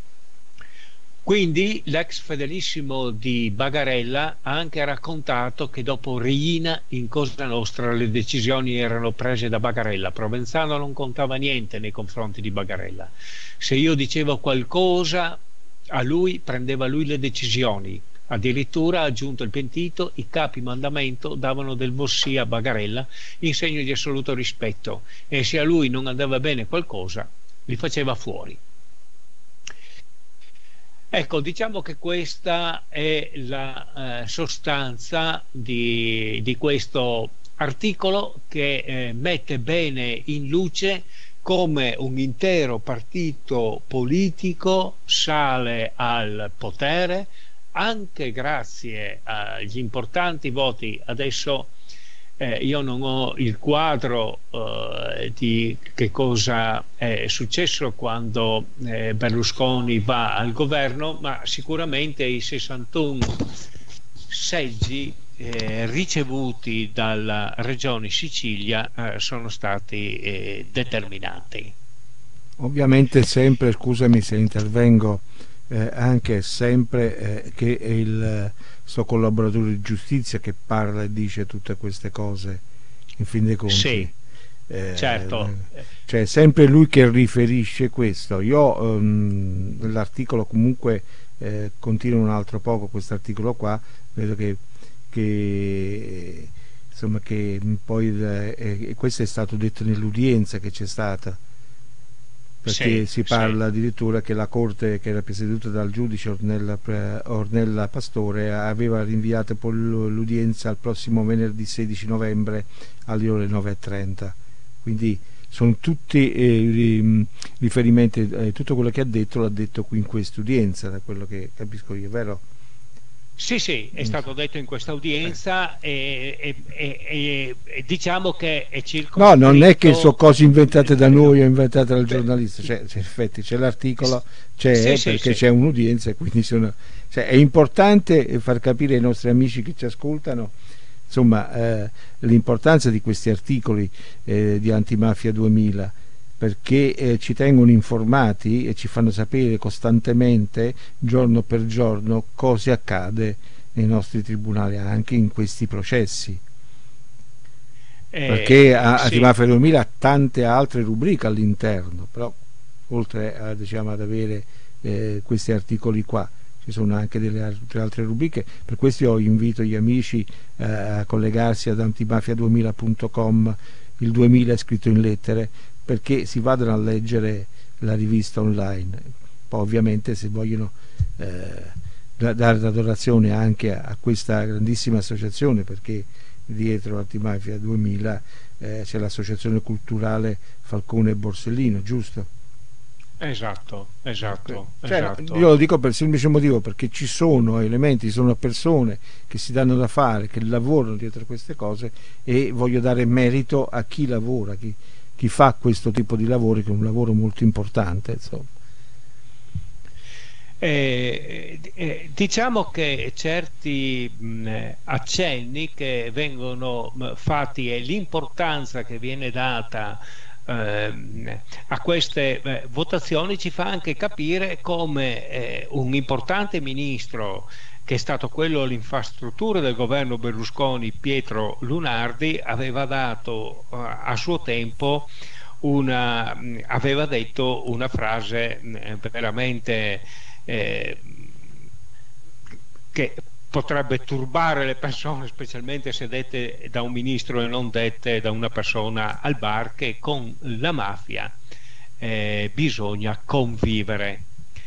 Speaker 3: Quindi l'ex fedelissimo di Bagarella ha anche raccontato che dopo Riina in Cosa Nostra le decisioni erano prese da Bagarella. Provenzano non contava niente nei confronti di Bagarella. Se io dicevo qualcosa, a lui prendeva lui le decisioni. Addirittura, ha aggiunto il pentito, i capi mandamento davano del vossia a Bagarella in segno di assoluto rispetto, e se a lui non andava bene qualcosa li faceva fuori. Ecco, diciamo che questa è la eh, sostanza di, di questo articolo, che eh, mette bene in luce come un intero partito politico sale al potere anche grazie agli importanti voti. Adesso eh, io non ho il quadro eh, di che cosa è successo quando eh, Berlusconi va al governo, ma sicuramente i sessantuno seggi eh, ricevuti dalla regione Sicilia eh, sono stati eh, determinanti.
Speaker 1: Ovviamente sempre, scusami se intervengo, eh, anche sempre eh, che è il suo collaboratore di giustizia che parla e dice tutte queste cose, in fin dei conti.
Speaker 3: Sì,
Speaker 1: Eh,
Speaker 3: certo.
Speaker 1: cioè sempre lui che riferisce questo. Io ehm, l'articolo comunque eh, continuo un altro poco questo articolo qua, vedo che, che insomma che poi eh, questo è stato detto nell'udienza che c'è stata, perché
Speaker 3: Sì,
Speaker 1: si
Speaker 3: sì.
Speaker 1: parla addirittura che la corte, che era presieduta dal giudice Ornella, Ornella Pastore, aveva rinviato poi l'udienza al prossimo venerdì sedici novembre alle ore nove e trenta. Quindi sono tutti eh, riferimenti, eh, tutto quello che ha detto l'ha detto qui in questa udienza, da quello che capisco io, vero?
Speaker 3: Sì, sì, è stato detto in questa udienza e, e, e, e, e diciamo che è
Speaker 1: No, non è che sono
Speaker 3: circoscritto.
Speaker 1: cose inventate da noi o inventate dal giornalista, cioè, in effetti c'è l'articolo, c'è
Speaker 3: Sì, sì,
Speaker 1: perché
Speaker 3: sì.
Speaker 1: c'è un'udienza e quindi sono, cioè, è importante far capire ai nostri amici che ci ascoltano, insomma, eh, l'importanza di questi articoli eh, di Antimafia duemila, perché eh, ci tengono informati e ci fanno sapere costantemente, giorno per giorno, cosa accade nei nostri tribunali, anche in questi processi. Perché
Speaker 3: Eh,
Speaker 1: a-
Speaker 3: sì,
Speaker 1: Antimafia duemila ha tante altre rubriche all'interno, però oltre a, diciamo, ad avere eh, questi articoli qua ci sono anche delle altre, altre rubriche, per questo io invito gli amici eh, a collegarsi ad antimafia duemila punto com, il duemila è scritto in lettere, perché si vadano a leggere la rivista online. Poi ovviamente se vogliono eh, da- dare l'adorazione anche a, a questa grandissima associazione, perché dietro Antimafia duemila eh, c'è l'associazione culturale Falcone e Borsellino, giusto?
Speaker 3: esatto, esatto,
Speaker 1: Cioè, no,
Speaker 3: esatto.
Speaker 1: io lo dico per il semplice motivo, perché ci sono elementi, ci sono persone che si danno da fare, che lavorano dietro queste cose, e voglio dare merito a chi lavora, chi, chi fa questo tipo di lavori, che è un lavoro molto importante, insomma.
Speaker 3: Eh, eh, diciamo che certi mh, accenni che vengono mh, fatti e l'importanza che viene data ehm, a queste eh, votazioni ci fa anche capire come eh, un importante ministro, che è stato quello all'infrastrutture del governo Berlusconi, Pietro Lunardi, aveva dato eh, a suo tempo una, aveva detto una frase mh, veramente eh, che potrebbe turbare le persone, specialmente se dette da un ministro e non dette da una persona al bar, che con la mafia eh, bisogna convivere.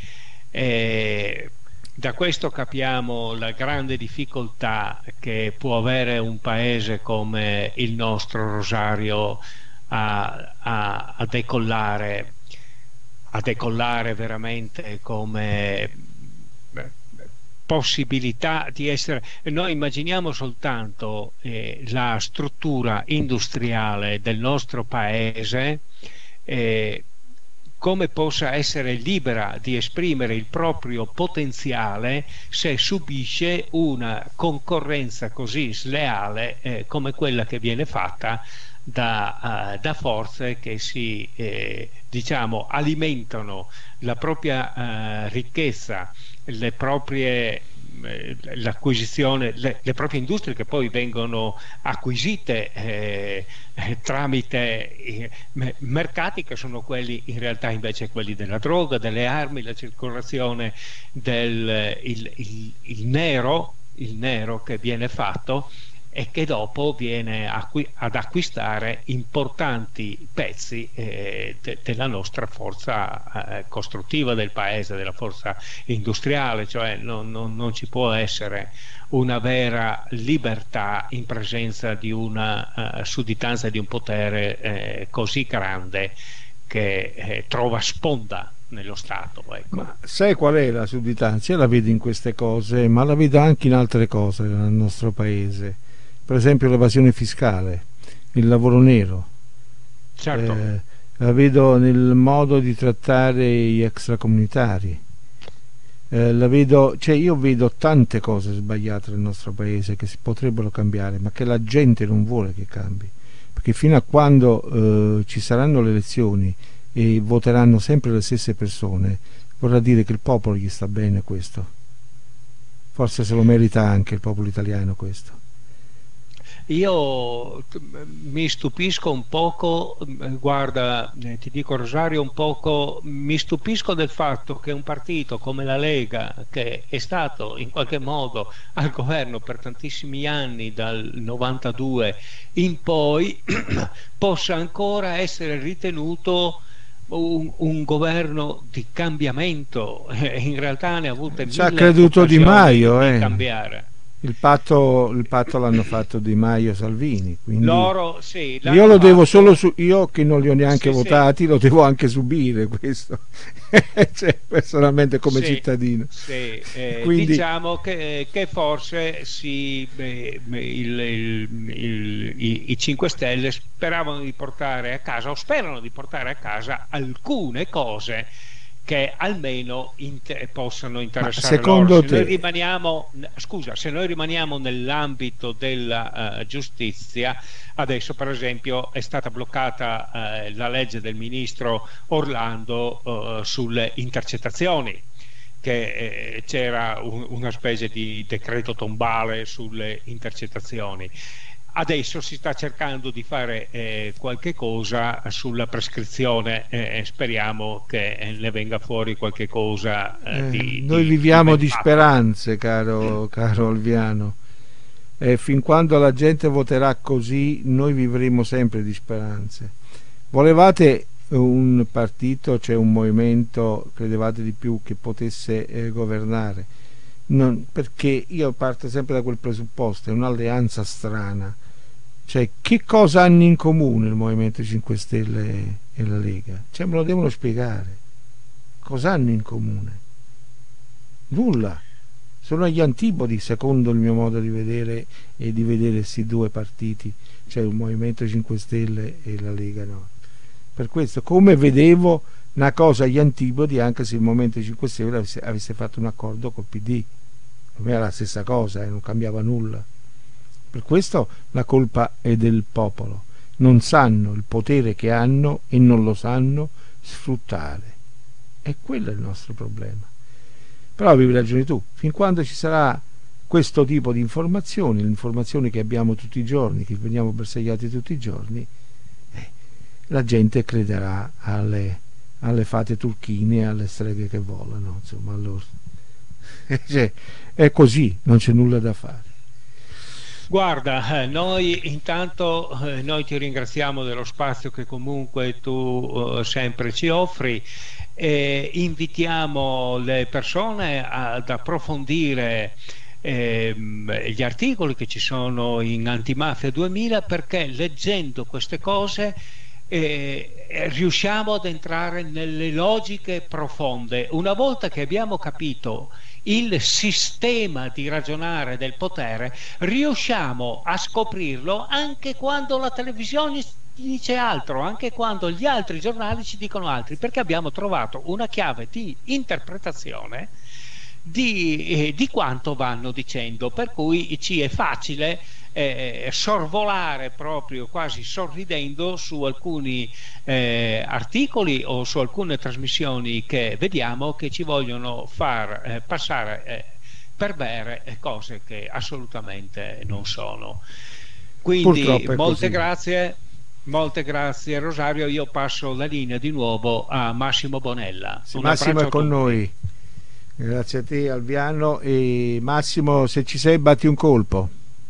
Speaker 3: Eh, da questo capiamo la grande difficoltà che può avere un paese come il nostro, Rosario, a, a, a decollare a decollare veramente come eh, possibilità di essere. Noi immaginiamo soltanto eh, la struttura industriale del nostro paese, eh, come possa essere libera di esprimere il proprio potenziale se subisce una concorrenza così sleale eh, come quella che viene fatta da, uh, da forze che si eh, diciamo alimentano la propria uh, ricchezza, le proprie l'acquisizione, le, le proprie industrie, che poi vengono acquisite eh, tramite eh, mercati che sono quelli in realtà invece quelli della droga, delle armi, la circolazione del il, il, il nero, il nero che viene fatto e che dopo viene acqui- ad acquistare importanti pezzi eh, de- della nostra forza eh, costruttiva del paese, della forza industriale, cioè non, non, non ci può essere una vera libertà in presenza di una uh, sudditanza di un potere eh, così grande che eh, trova sponda nello Stato. Ecco.
Speaker 1: Ma sai qual è la sudditanza? Io la vedo in queste cose, ma la vedo anche in altre cose nel nostro paese. Per esempio l'evasione fiscale, il lavoro nero,
Speaker 3: Certo.
Speaker 1: eh, la vedo nel modo di trattare gli extracomunitari, eh, la vedo, cioè io vedo tante cose sbagliate nel nostro paese che si potrebbero cambiare, ma che la gente non vuole che cambi, perché fino a quando eh, ci saranno le elezioni e voteranno sempre le stesse persone, vorrà dire che il popolo gli sta bene questo. Forse se lo merita anche il popolo italiano questo.
Speaker 3: Io mi stupisco un poco, guarda, ti dico Rosario, un poco mi stupisco del fatto che un partito come la Lega, che è stato in qualche modo al governo per tantissimi anni, dal novantadue in poi, possa ancora essere ritenuto un, un governo di cambiamento. In realtà ne ha avute
Speaker 1: ci ha
Speaker 3: mille
Speaker 1: creduto Di Maio,
Speaker 3: di
Speaker 1: eh.
Speaker 3: cambiare.
Speaker 1: Il patto, il patto l'hanno fatto Di Maio Salvini, quindi
Speaker 3: loro sì,
Speaker 1: io lo devo
Speaker 3: fatto...
Speaker 1: solo su, io che non li ho neanche
Speaker 3: sì,
Speaker 1: votati,
Speaker 3: sì.
Speaker 1: Lo devo anche subire questo, cioè, personalmente come
Speaker 3: sì,
Speaker 1: cittadino.
Speaker 3: Sì. Eh,
Speaker 1: quindi...
Speaker 3: diciamo che, che forse si, beh, il, il, il, i, i cinque Stelle speravano di portare a casa, o sperano di portare a casa alcune cose che almeno inter- possano interessare
Speaker 1: secondo
Speaker 3: loro. Se
Speaker 1: te...
Speaker 3: noi rimaniamo, scusa, se noi rimaniamo nell'ambito della uh, giustizia, adesso per esempio è stata bloccata uh, la legge del ministro Orlando uh, sulle intercettazioni, che eh, c'era un, una specie di decreto tombale sulle intercettazioni. Adesso si sta cercando di fare eh, qualche cosa sulla prescrizione, eh, speriamo che ne venga fuori qualche cosa. Eh,
Speaker 1: eh,
Speaker 3: di,
Speaker 1: noi
Speaker 3: di,
Speaker 1: viviamo
Speaker 3: di
Speaker 1: di speranze, caro, caro Olviano, e fin quando la gente voterà così noi vivremo sempre di speranze. Volevate un partito, cioè un movimento, credevate di più che potesse eh, governare? Non, perché io parto sempre da quel presupposto, è un'alleanza strana. Cioè, che cosa hanno in comune il Movimento cinque Stelle e la Lega? Cioè, me lo devono spiegare. Cosa hanno in comune? Nulla. Sono agli antipodi, secondo il mio modo di vedere e di vedere questi due partiti, cioè il Movimento cinque Stelle e la Lega no. Per questo, come vedevo una cosa agli antipodi, anche se il Movimento cinque Stelle avesse, avesse fatto un accordo col P D, per me era la stessa cosa, eh, non cambiava nulla. Per questo la colpa è del popolo, non sanno il potere che hanno e non lo sanno sfruttare, e quello è il nostro problema. Però avevi ragione tu, fin quando ci sarà questo tipo di informazioni, le informazioni che abbiamo tutti i giorni, che veniamo bersagliati tutti i giorni, eh, la gente crederà alle, alle fate turchine e alle streghe che volano, insomma. Allora cioè, è così, non c'è nulla da fare.
Speaker 3: Guarda, eh, noi intanto eh, noi ti ringraziamo dello spazio che comunque tu eh, sempre ci offri, e invitiamo le persone ad approfondire ehm, gli articoli che ci sono in Antimafia duemila, perché leggendo queste cose eh, riusciamo ad entrare nelle logiche profonde. Una volta che abbiamo capito il sistema di ragionare del potere, riusciamo a scoprirlo anche quando la televisione dice altro, anche quando gli altri giornali ci dicono altri, perché abbiamo trovato una chiave di interpretazione di, eh, di quanto vanno dicendo, per cui ci è facile eh, sorvolare proprio quasi sorridendo su alcuni eh, articoli o su alcune trasmissioni che vediamo, che ci vogliono far eh, passare eh, per bere cose che assolutamente non sono. Quindi molte
Speaker 1: così.
Speaker 3: grazie. Molte grazie Rosario, io passo la linea di nuovo a Massimo Bonella.
Speaker 1: Sì,
Speaker 3: Un
Speaker 1: Massimo è con
Speaker 3: tutti.
Speaker 1: noi. Grazie a te Alviano, e Massimo, se ci sei batti un colpo.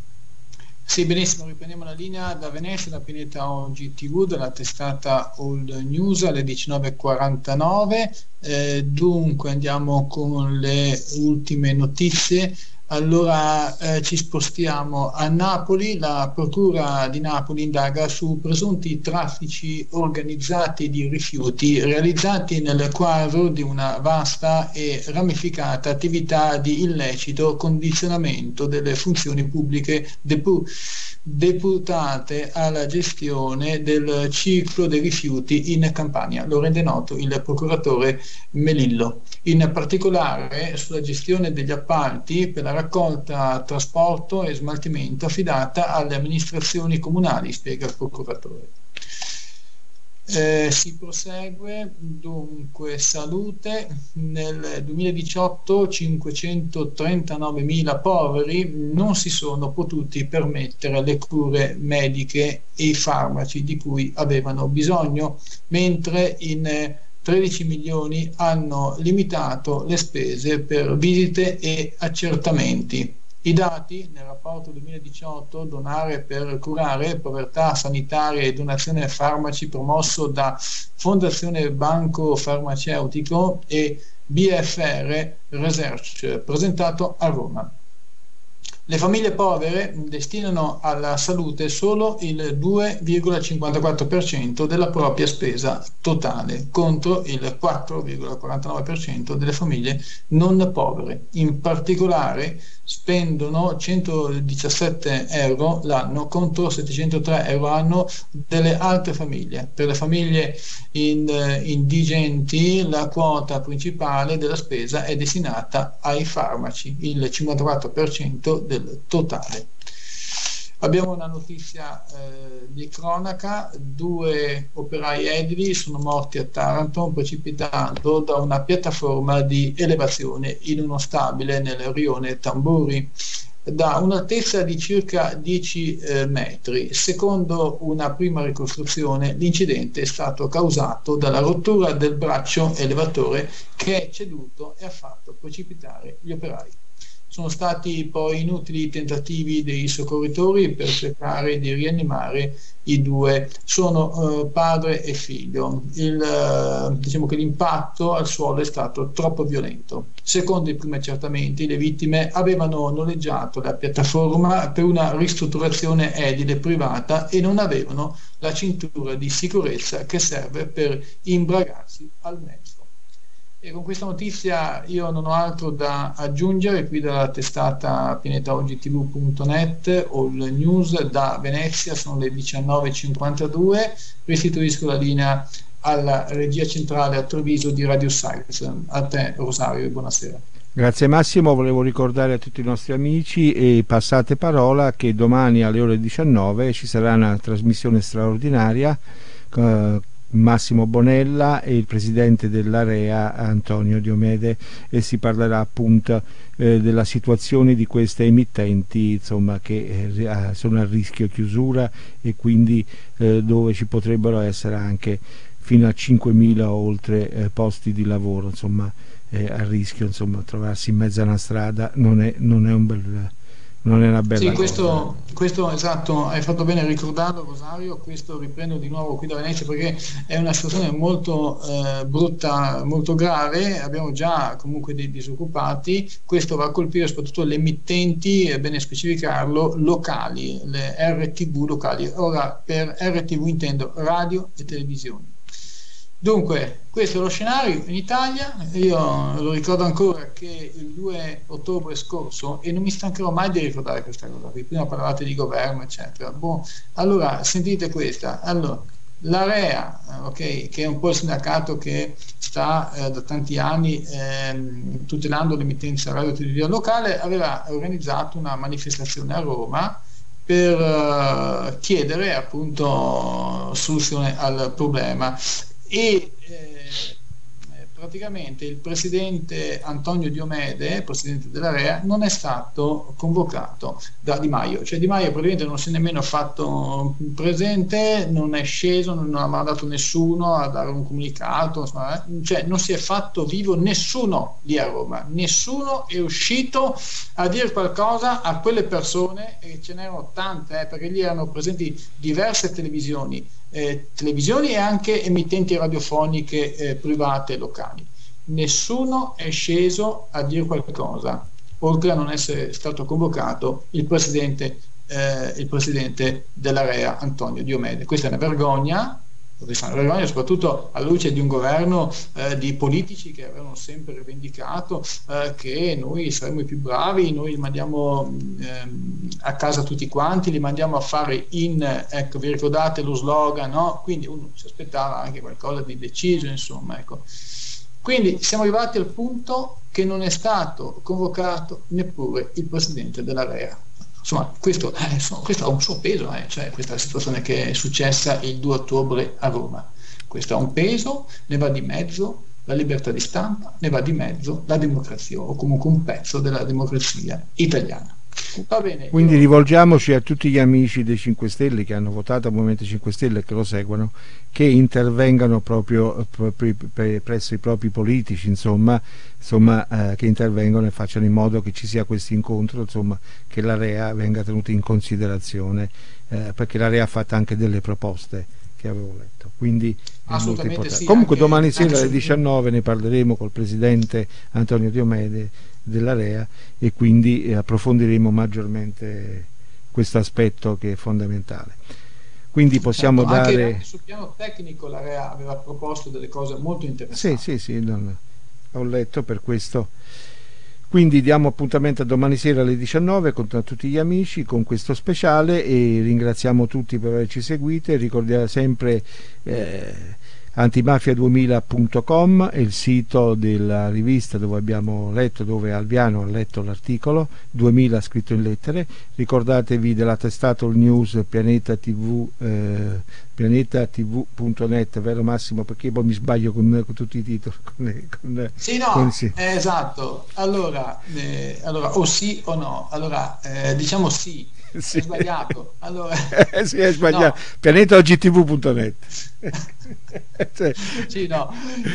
Speaker 2: Sì, benissimo, riprendiamo la linea da Venezia, da Pineta Oggi tivù, dalla testata All News alle diciannove e quarantanove. Eh, dunque andiamo con le ultime notizie. Allora eh, ci spostiamo a Napoli. La Procura di Napoli indaga su presunti traffici organizzati di rifiuti realizzati nel quadro di una vasta e ramificata attività di illecito condizionamento delle funzioni pubbliche depu- deputate alla gestione del ciclo dei rifiuti in Campania. Lo rende noto il procuratore Melillo. In particolare sulla gestione degli appalti per la raccolta, trasporto e smaltimento affidata alle amministrazioni comunali, spiega il procuratore. Eh, si prosegue, dunque, salute, nel duemiladiciotto cinquecentotrentanovanomila poveri non si sono potuti permettere le cure mediche e i farmaci di cui avevano bisogno, mentre in eh, tredici milioni hanno limitato le spese per visite e accertamenti. I dati nel rapporto duemiladiciotto Donare per curare, povertà sanitaria e donazione farmaci, promosso da Fondazione Banco Farmaceutico e B F R Research, presentato a Roma. Le famiglie povere destinano alla salute solo il due virgola cinquantaquattro per cento della propria spesa totale, contro il quattro virgola quarantanove per cento delle famiglie non povere. In particolare spendono centodiciassette euro l'anno contro settecentotré euro l'anno delle altre famiglie. Per le famiglie in, eh, indigenti la quota principale della spesa è destinata ai farmaci, il cinquantaquattro per cento del totale. Abbiamo una notizia eh, di cronaca: due operai edili sono morti a Taranto precipitando da una piattaforma di elevazione in uno stabile nel rione Tamburi da un'altezza di circa dieci eh, metri. Secondo una prima ricostruzione, l'incidente è stato causato dalla rottura del braccio elevatore che è ceduto e ha fatto precipitare gli operai. Sono stati poi inutili tentativi dei soccorritori per cercare di rianimare i due. Sono eh, padre e figlio. Il, eh, diciamo che l'impatto al suolo è stato troppo violento. Secondo i primi accertamenti, le vittime avevano noleggiato la piattaforma per una ristrutturazione edile privata e non avevano la cintura di sicurezza che serve per imbragarsi al mezzo. E con questa notizia io non ho altro da aggiungere. Qui dalla testata pianeta oggi t v punto net, All News da Venezia, sono le diciannove e cinquantadue. Restituisco la linea alla regia centrale a Treviso di Radio Science. A te, Rosario, e buonasera.
Speaker 1: Grazie Massimo, volevo ricordare a tutti i nostri amici e passate parola che domani alle ore diciannove ci sarà una trasmissione straordinaria, eh, Massimo Bonella e il presidente dell'Area Antonio Diomede, e si parlerà appunto eh, della situazione di queste emittenti, insomma, che eh, sono a rischio chiusura e quindi eh, dove ci potrebbero essere anche fino a cinquemila oltre eh, posti di lavoro, insomma, eh, a rischio, insomma, trovarsi in mezzo a una strada non è, non è un bel non è una bella
Speaker 2: sì,
Speaker 1: cosa.
Speaker 2: questo, questo esatto, hai fatto bene a ricordarlo, Rosario. Questo riprendo di nuovo qui da Venezia perché è una situazione molto eh, brutta, molto grave. Abbiamo già comunque dei disoccupati. Questo va a colpire soprattutto le emittenti, è bene specificarlo, locali, le R T V locali. Ora, per R T V intendo radio e televisioni. Dunque, questo è lo scenario in Italia. Io lo ricordo ancora che il due ottobre scorso, e non mi stancherò mai di ricordare questa cosa qui, prima parlavate di governo eccetera. Boh, allora sentite questa. Allora, l'Area, okay, che è un po' il sindacato che sta eh, da tanti anni ehm, tutelando l'emittenza radio e televisiva locale, aveva organizzato una manifestazione a Roma per uh, chiedere appunto soluzione al problema. E eh, praticamente il presidente Antonio Diomede, presidente dell'Area, non è stato convocato da Di Maio, cioè Di Maio praticamente non si è nemmeno fatto presente, non è sceso, non ha mandato nessuno a dare un comunicato, insomma, cioè non si è fatto vivo nessuno lì a Roma, nessuno è uscito a dire qualcosa a quelle persone, e ce n'erano tante, eh, perché lì erano presenti diverse televisioni, Eh, televisioni e anche emittenti radiofoniche eh, private locali. Nessuno è sceso a dire qualcosa, oltre a non essere stato convocato il presidente, eh, il presidente dell'Area Antonio Diomede. Questa è una vergogna, questa è una vergogna soprattutto alla luce di un governo eh, di politici che avevano sempre rivendicato eh, che noi saremmo i più bravi, noi li mandiamo ehm, a casa tutti quanti, li mandiamo a fare in, ecco, vi ricordate lo slogan, no? Quindi uno si aspettava anche qualcosa di deciso, insomma, ecco. Quindi siamo arrivati al punto che non è stato convocato neppure il presidente dell'Area. Insomma, questo, eh, questo ha un suo peso, eh, cioè questa situazione che è successa il due ottobre a Roma. Questo ha un peso, ne va di mezzo la libertà di stampa, ne va di mezzo la democrazia, o comunque un pezzo della democrazia italiana. Va bene,
Speaker 1: quindi
Speaker 2: io...
Speaker 1: rivolgiamoci a tutti gli amici dei cinque Stelle che hanno votato al Movimento cinque Stelle e che lo seguono, che intervengano proprio, proprio presso i propri politici, insomma, insomma eh, che intervengano e facciano in modo che ci sia questo incontro, insomma, che l'Area venga tenuta in considerazione, eh, perché l'Area ha fatto anche delle proposte che avevo letto, quindi
Speaker 2: assolutamente sì.
Speaker 1: Comunque
Speaker 2: anche,
Speaker 1: domani sera
Speaker 2: anche
Speaker 1: alle
Speaker 2: su...
Speaker 1: diciannove ne parleremo col presidente Antonio Diomede dell'Area e quindi approfondiremo maggiormente questo aspetto che è fondamentale. Quindi possiamo
Speaker 2: certo,
Speaker 1: dare...
Speaker 2: Anche, anche sul piano tecnico l'Area aveva proposto delle cose molto interessanti.
Speaker 1: Sì, sì, sì, non... ho letto per questo. Quindi diamo appuntamento a domani sera alle diciannove con tutti gli amici con questo speciale e ringraziamo tutti per averci seguito. Ricordiamo sempre eh, antimafia duemila punto com è il sito della rivista dove abbiamo letto, dove Alviano ha letto l'articolo duemila scritto in lettere. Ricordatevi della testata All News Pianeta tivù eh, pianeta tivù punto net, vero Massimo? Perché poi mi sbaglio con, con tutti i titoli. Con, con,
Speaker 2: sì, no,
Speaker 1: con, sì.
Speaker 2: Eh, esatto. Allora, eh, allora, o sì o no. Allora, eh, diciamo sì. Sì. È sbagliato. Allora...
Speaker 1: eh, sì, è sbagliato. No. pianeta oggi tivù punto net. Cioè...
Speaker 2: sì, no.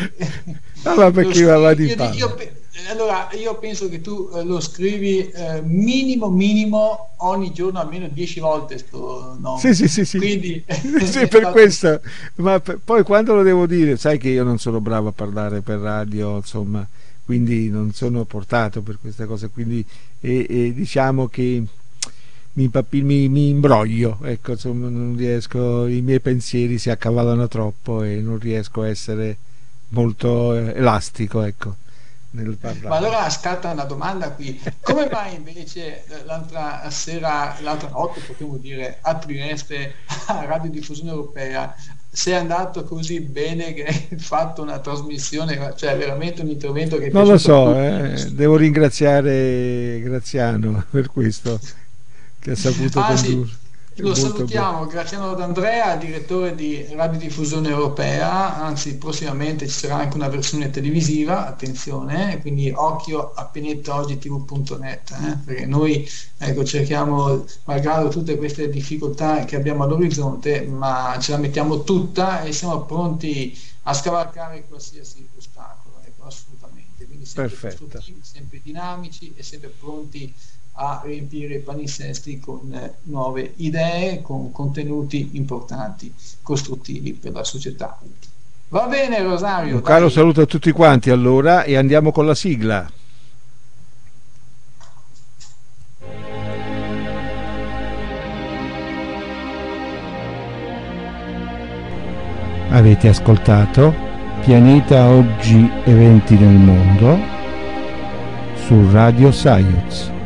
Speaker 1: Allora, perché va avanti in
Speaker 2: io, io, allora, io penso che tu eh, lo scrivi eh, minimo, minimo ogni giorno almeno dieci volte sto nome.
Speaker 1: Sì, sì, sì, sì.
Speaker 2: Quindi,
Speaker 1: sì, per stato... questo. Ma per, poi quando lo devo dire, sai che io non sono bravo a parlare per radio, insomma, quindi non sono portato per queste cose, quindi e, e diciamo che mi, mi, mi imbroglio, ecco, insomma, non riesco, i miei pensieri si accavallano troppo e non riesco a essere molto elastico, ecco, nel parlare.
Speaker 2: Ma allora scatta una domanda qui: come mai invece l'altra sera, l'altra notte potremmo dire, a Trieste, a Radiodiffusione Europea, sei andato così bene che hai fatto una trasmissione, cioè veramente un intervento che
Speaker 1: non lo so, eh, devo ringraziare Graziano per questo, che ha saputo
Speaker 2: ah,
Speaker 1: condurre.
Speaker 2: Sì. Lo salutiamo, bello. Graziano D'Andrea, direttore di Radiodiffusione Europea, anzi prossimamente ci sarà anche una versione televisiva, attenzione, quindi occhio a pianeta oggi tivù punto net, eh, perché noi ecco, cerchiamo, malgrado tutte queste difficoltà che abbiamo all'orizzonte, ma ce la mettiamo tutta e siamo pronti a scavalcare qualsiasi ostacolo, ecco, assolutamente, quindi sempre
Speaker 1: Perfetto.
Speaker 2: costruttivi, sempre dinamici e sempre pronti a riempire i palinsesti con eh, nuove idee, con contenuti importanti, costruttivi per la società. Va bene Rosario.
Speaker 1: Un caro saluto a tutti quanti allora e andiamo con la sigla. Avete ascoltato Pianeta Oggi Eventi nel Mondo su Radio Science.